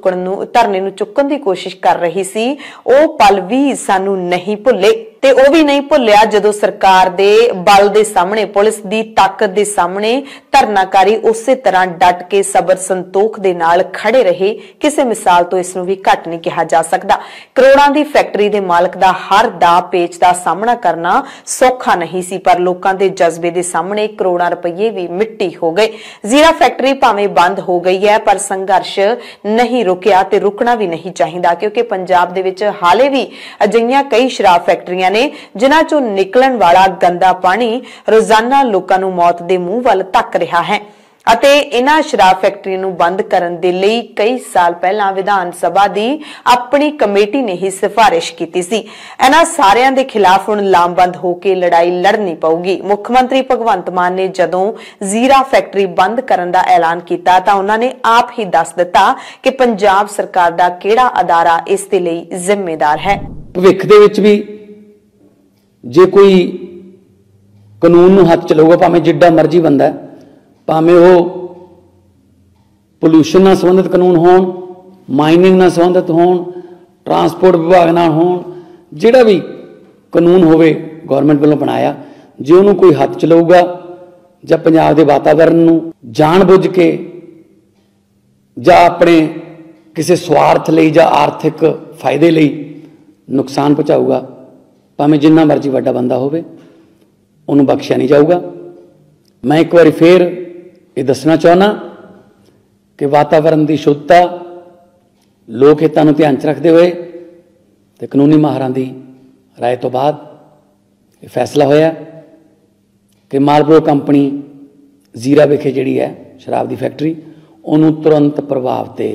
नूं चुक्कण दी कोशिश कर रही सी, ओह पल भी सानू नहीं भुले ते ओह भी नहीं भुलिया जदों सरकार दे बल दे सामने, पुलिस दी ताकत दे सामने धरनाकारी उसे तरह डट के सबर संतोख दे नाल खड़े रहे। किसी मिसाल तो इसनूं भी घट नहीं कहा जा सकता। करोड़ां दी फैक्टरी दे मालक दा हर दा पेच दा सामना करना सौखा नहीं सी पर लोकां दे जज्बे दे सामने करोड़ां रुपये भी मिट्टी हो गए। जीरा फैक्टरी भावें बंद हो गई है पर संघर्ष नहीं रुकिया ते रुकना भी नहीं चाहिदा क्योंकि पंजाब दे विच हाले भी अजिहियां कई शराब फैक्टरियां ने जिन्हां चों निकलण वाला गंदा पानी रोजाना लोकां नूं मौत दे मूंह वल धक रहा है। ਅਤੇ ਇਹਨਾਂ ਸ਼ਰਾਬ ਫੈਕਟਰੀਆਂ ਨੂੰ ਬੰਦ ਕਰਨ ਦੇ ਲਈ ਕਈ ਸਾਲ ਪਹਿਲਾਂ ਵਿਧਾਨ ਸਭਾ ਦੀ ਆਪਣੀ ਕਮੇਟੀ ਨੇ ਹੀ ਸਿਫਾਰਿਸ਼ ਕੀਤੀ ਸੀ। ਇਹਨਾਂ ਸਾਰਿਆਂ ਦੇ ਖਿਲਾਫ ਹੁਣ ਲਾਮਬੰਦ ਹੋ ਕੇ ਲੜਾਈ ਲੜਨੀ ਪਊਗੀ। ਮੁੱਖ ਮੰਤਰੀ ਭਗਵੰਤ ਮਾਨ ਨੇ ਜਦੋਂ ਜ਼ੀਰਾ ਫੈਕਟਰੀ ਬੰਦ ਕਰਨ ਦਾ ਐਲਾਨ ਕੀਤਾ ਤਾਂ ਉਹਨਾਂ ਨੇ ਆਪ ਹੀ ਦੱਸ ਦਿੱਤਾ ਕਿ ਪੰਜਾਬ ਸਰਕਾਰ ਦਾ ਕਿਹੜਾ ਅਦਾਰਾ ਇਸ ਦੇ ਲਈ ਜ਼ਿੰਮੇਦਾਰ ਹੈ। ਭਵਿੱਖ ਦੇ ਵਿੱਚ ਵੀ ਜੇ ਕੋਈ ਕਾਨੂੰਨ ਨੂੰ ਹੱਥ ਚਲਾਊਗਾ, ਭਾਵੇਂ ਜਿੱਡਾ ਮਰਜ਼ੀ ਬੰਦਾ ਹੈ, ਭਾਵੇਂ ਉਹ ਪੋਲੂਸ਼ਨ ਨਾਲ ਸੰਬੰਧਿਤ ਕਾਨੂੰਨ ਹੋਣ, ਮਾਈਨਿੰਗ ਨਾਲ ਸੰਬੰਧਿਤ ਹੋਣ, ਟਰਾਂਸਪੋਰਟ ਵਿਭਾਗ ਨਾਲ ਹੋਣ, ਜਿਹੜਾ ਵੀ ਕਾਨੂੰਨ ਹੋਵੇ ਗਵਰਨਮੈਂਟ ਵੱਲੋਂ ਬਣਾਇਆ, ਜੇ ਉਹਨੂੰ ਕੋਈ ਹੱਥ ਚਲਾਊਗਾ ਜਾਂ ਪੰਜਾਬ ਦੇ ਵਾਤਾਵਰਣ ਨੂੰ ਜਾਣਬੁੱਝ ਕੇ ਜਾਂ ਆਪਣੇ ਕਿਸੇ ਸਵਾਰਥ ਲਈ ਜਾਂ ਆਰਥਿਕ ਫਾਇਦੇ ਲਈ ਨੁਕਸਾਨ ਪਹੁੰਚਾਊਗਾ, ਭਾਵੇਂ ਜਿੰਨਾ ਮਰਜ਼ੀ ਵੱਡਾ ਬੰਦਾ ਹੋਵੇ, ਉਹਨੂੰ ਬਖਸ਼ਿਆ ਨਹੀਂ ਜਾਊਗਾ। ਮੈਂ ਇੱਕ ਵਾਰੀ ਫੇਰ ਇਹ ਦੱਸਣਾ ਚਾਹੁੰਦਾ ਕਿ ਵਾਤਾਵਰਣ ਦੀ ਸ਼ੁੱਧਤਾ, ਲੋਕ ਹਿੱਤਾਂ ਨੂੰ ਧਿਆਨ 'ਚ ਰੱਖਦੇ ਹੋਏ ਤੇ ਕਾਨੂੰਨੀ ਮਾਹਰਾਂ ਦੀ ਰਾਏ ਤੋਂ ਬਾਅਦ ਇਹ ਫੈਸਲਾ ਹੋਇਆ ਕਿ ਮਾਲਬਰੋ ਕੰਪਨੀ ਜ਼ੀਰਾ ਵਿਖੇ ਜਿਹੜੀ ਹੈ ਸ਼ਰਾਬ ਦੀ ਫੈਕਟਰੀ, ਉਹਨੂੰ ਤੁਰੰਤ ਪ੍ਰਭਾਵ ਤੇ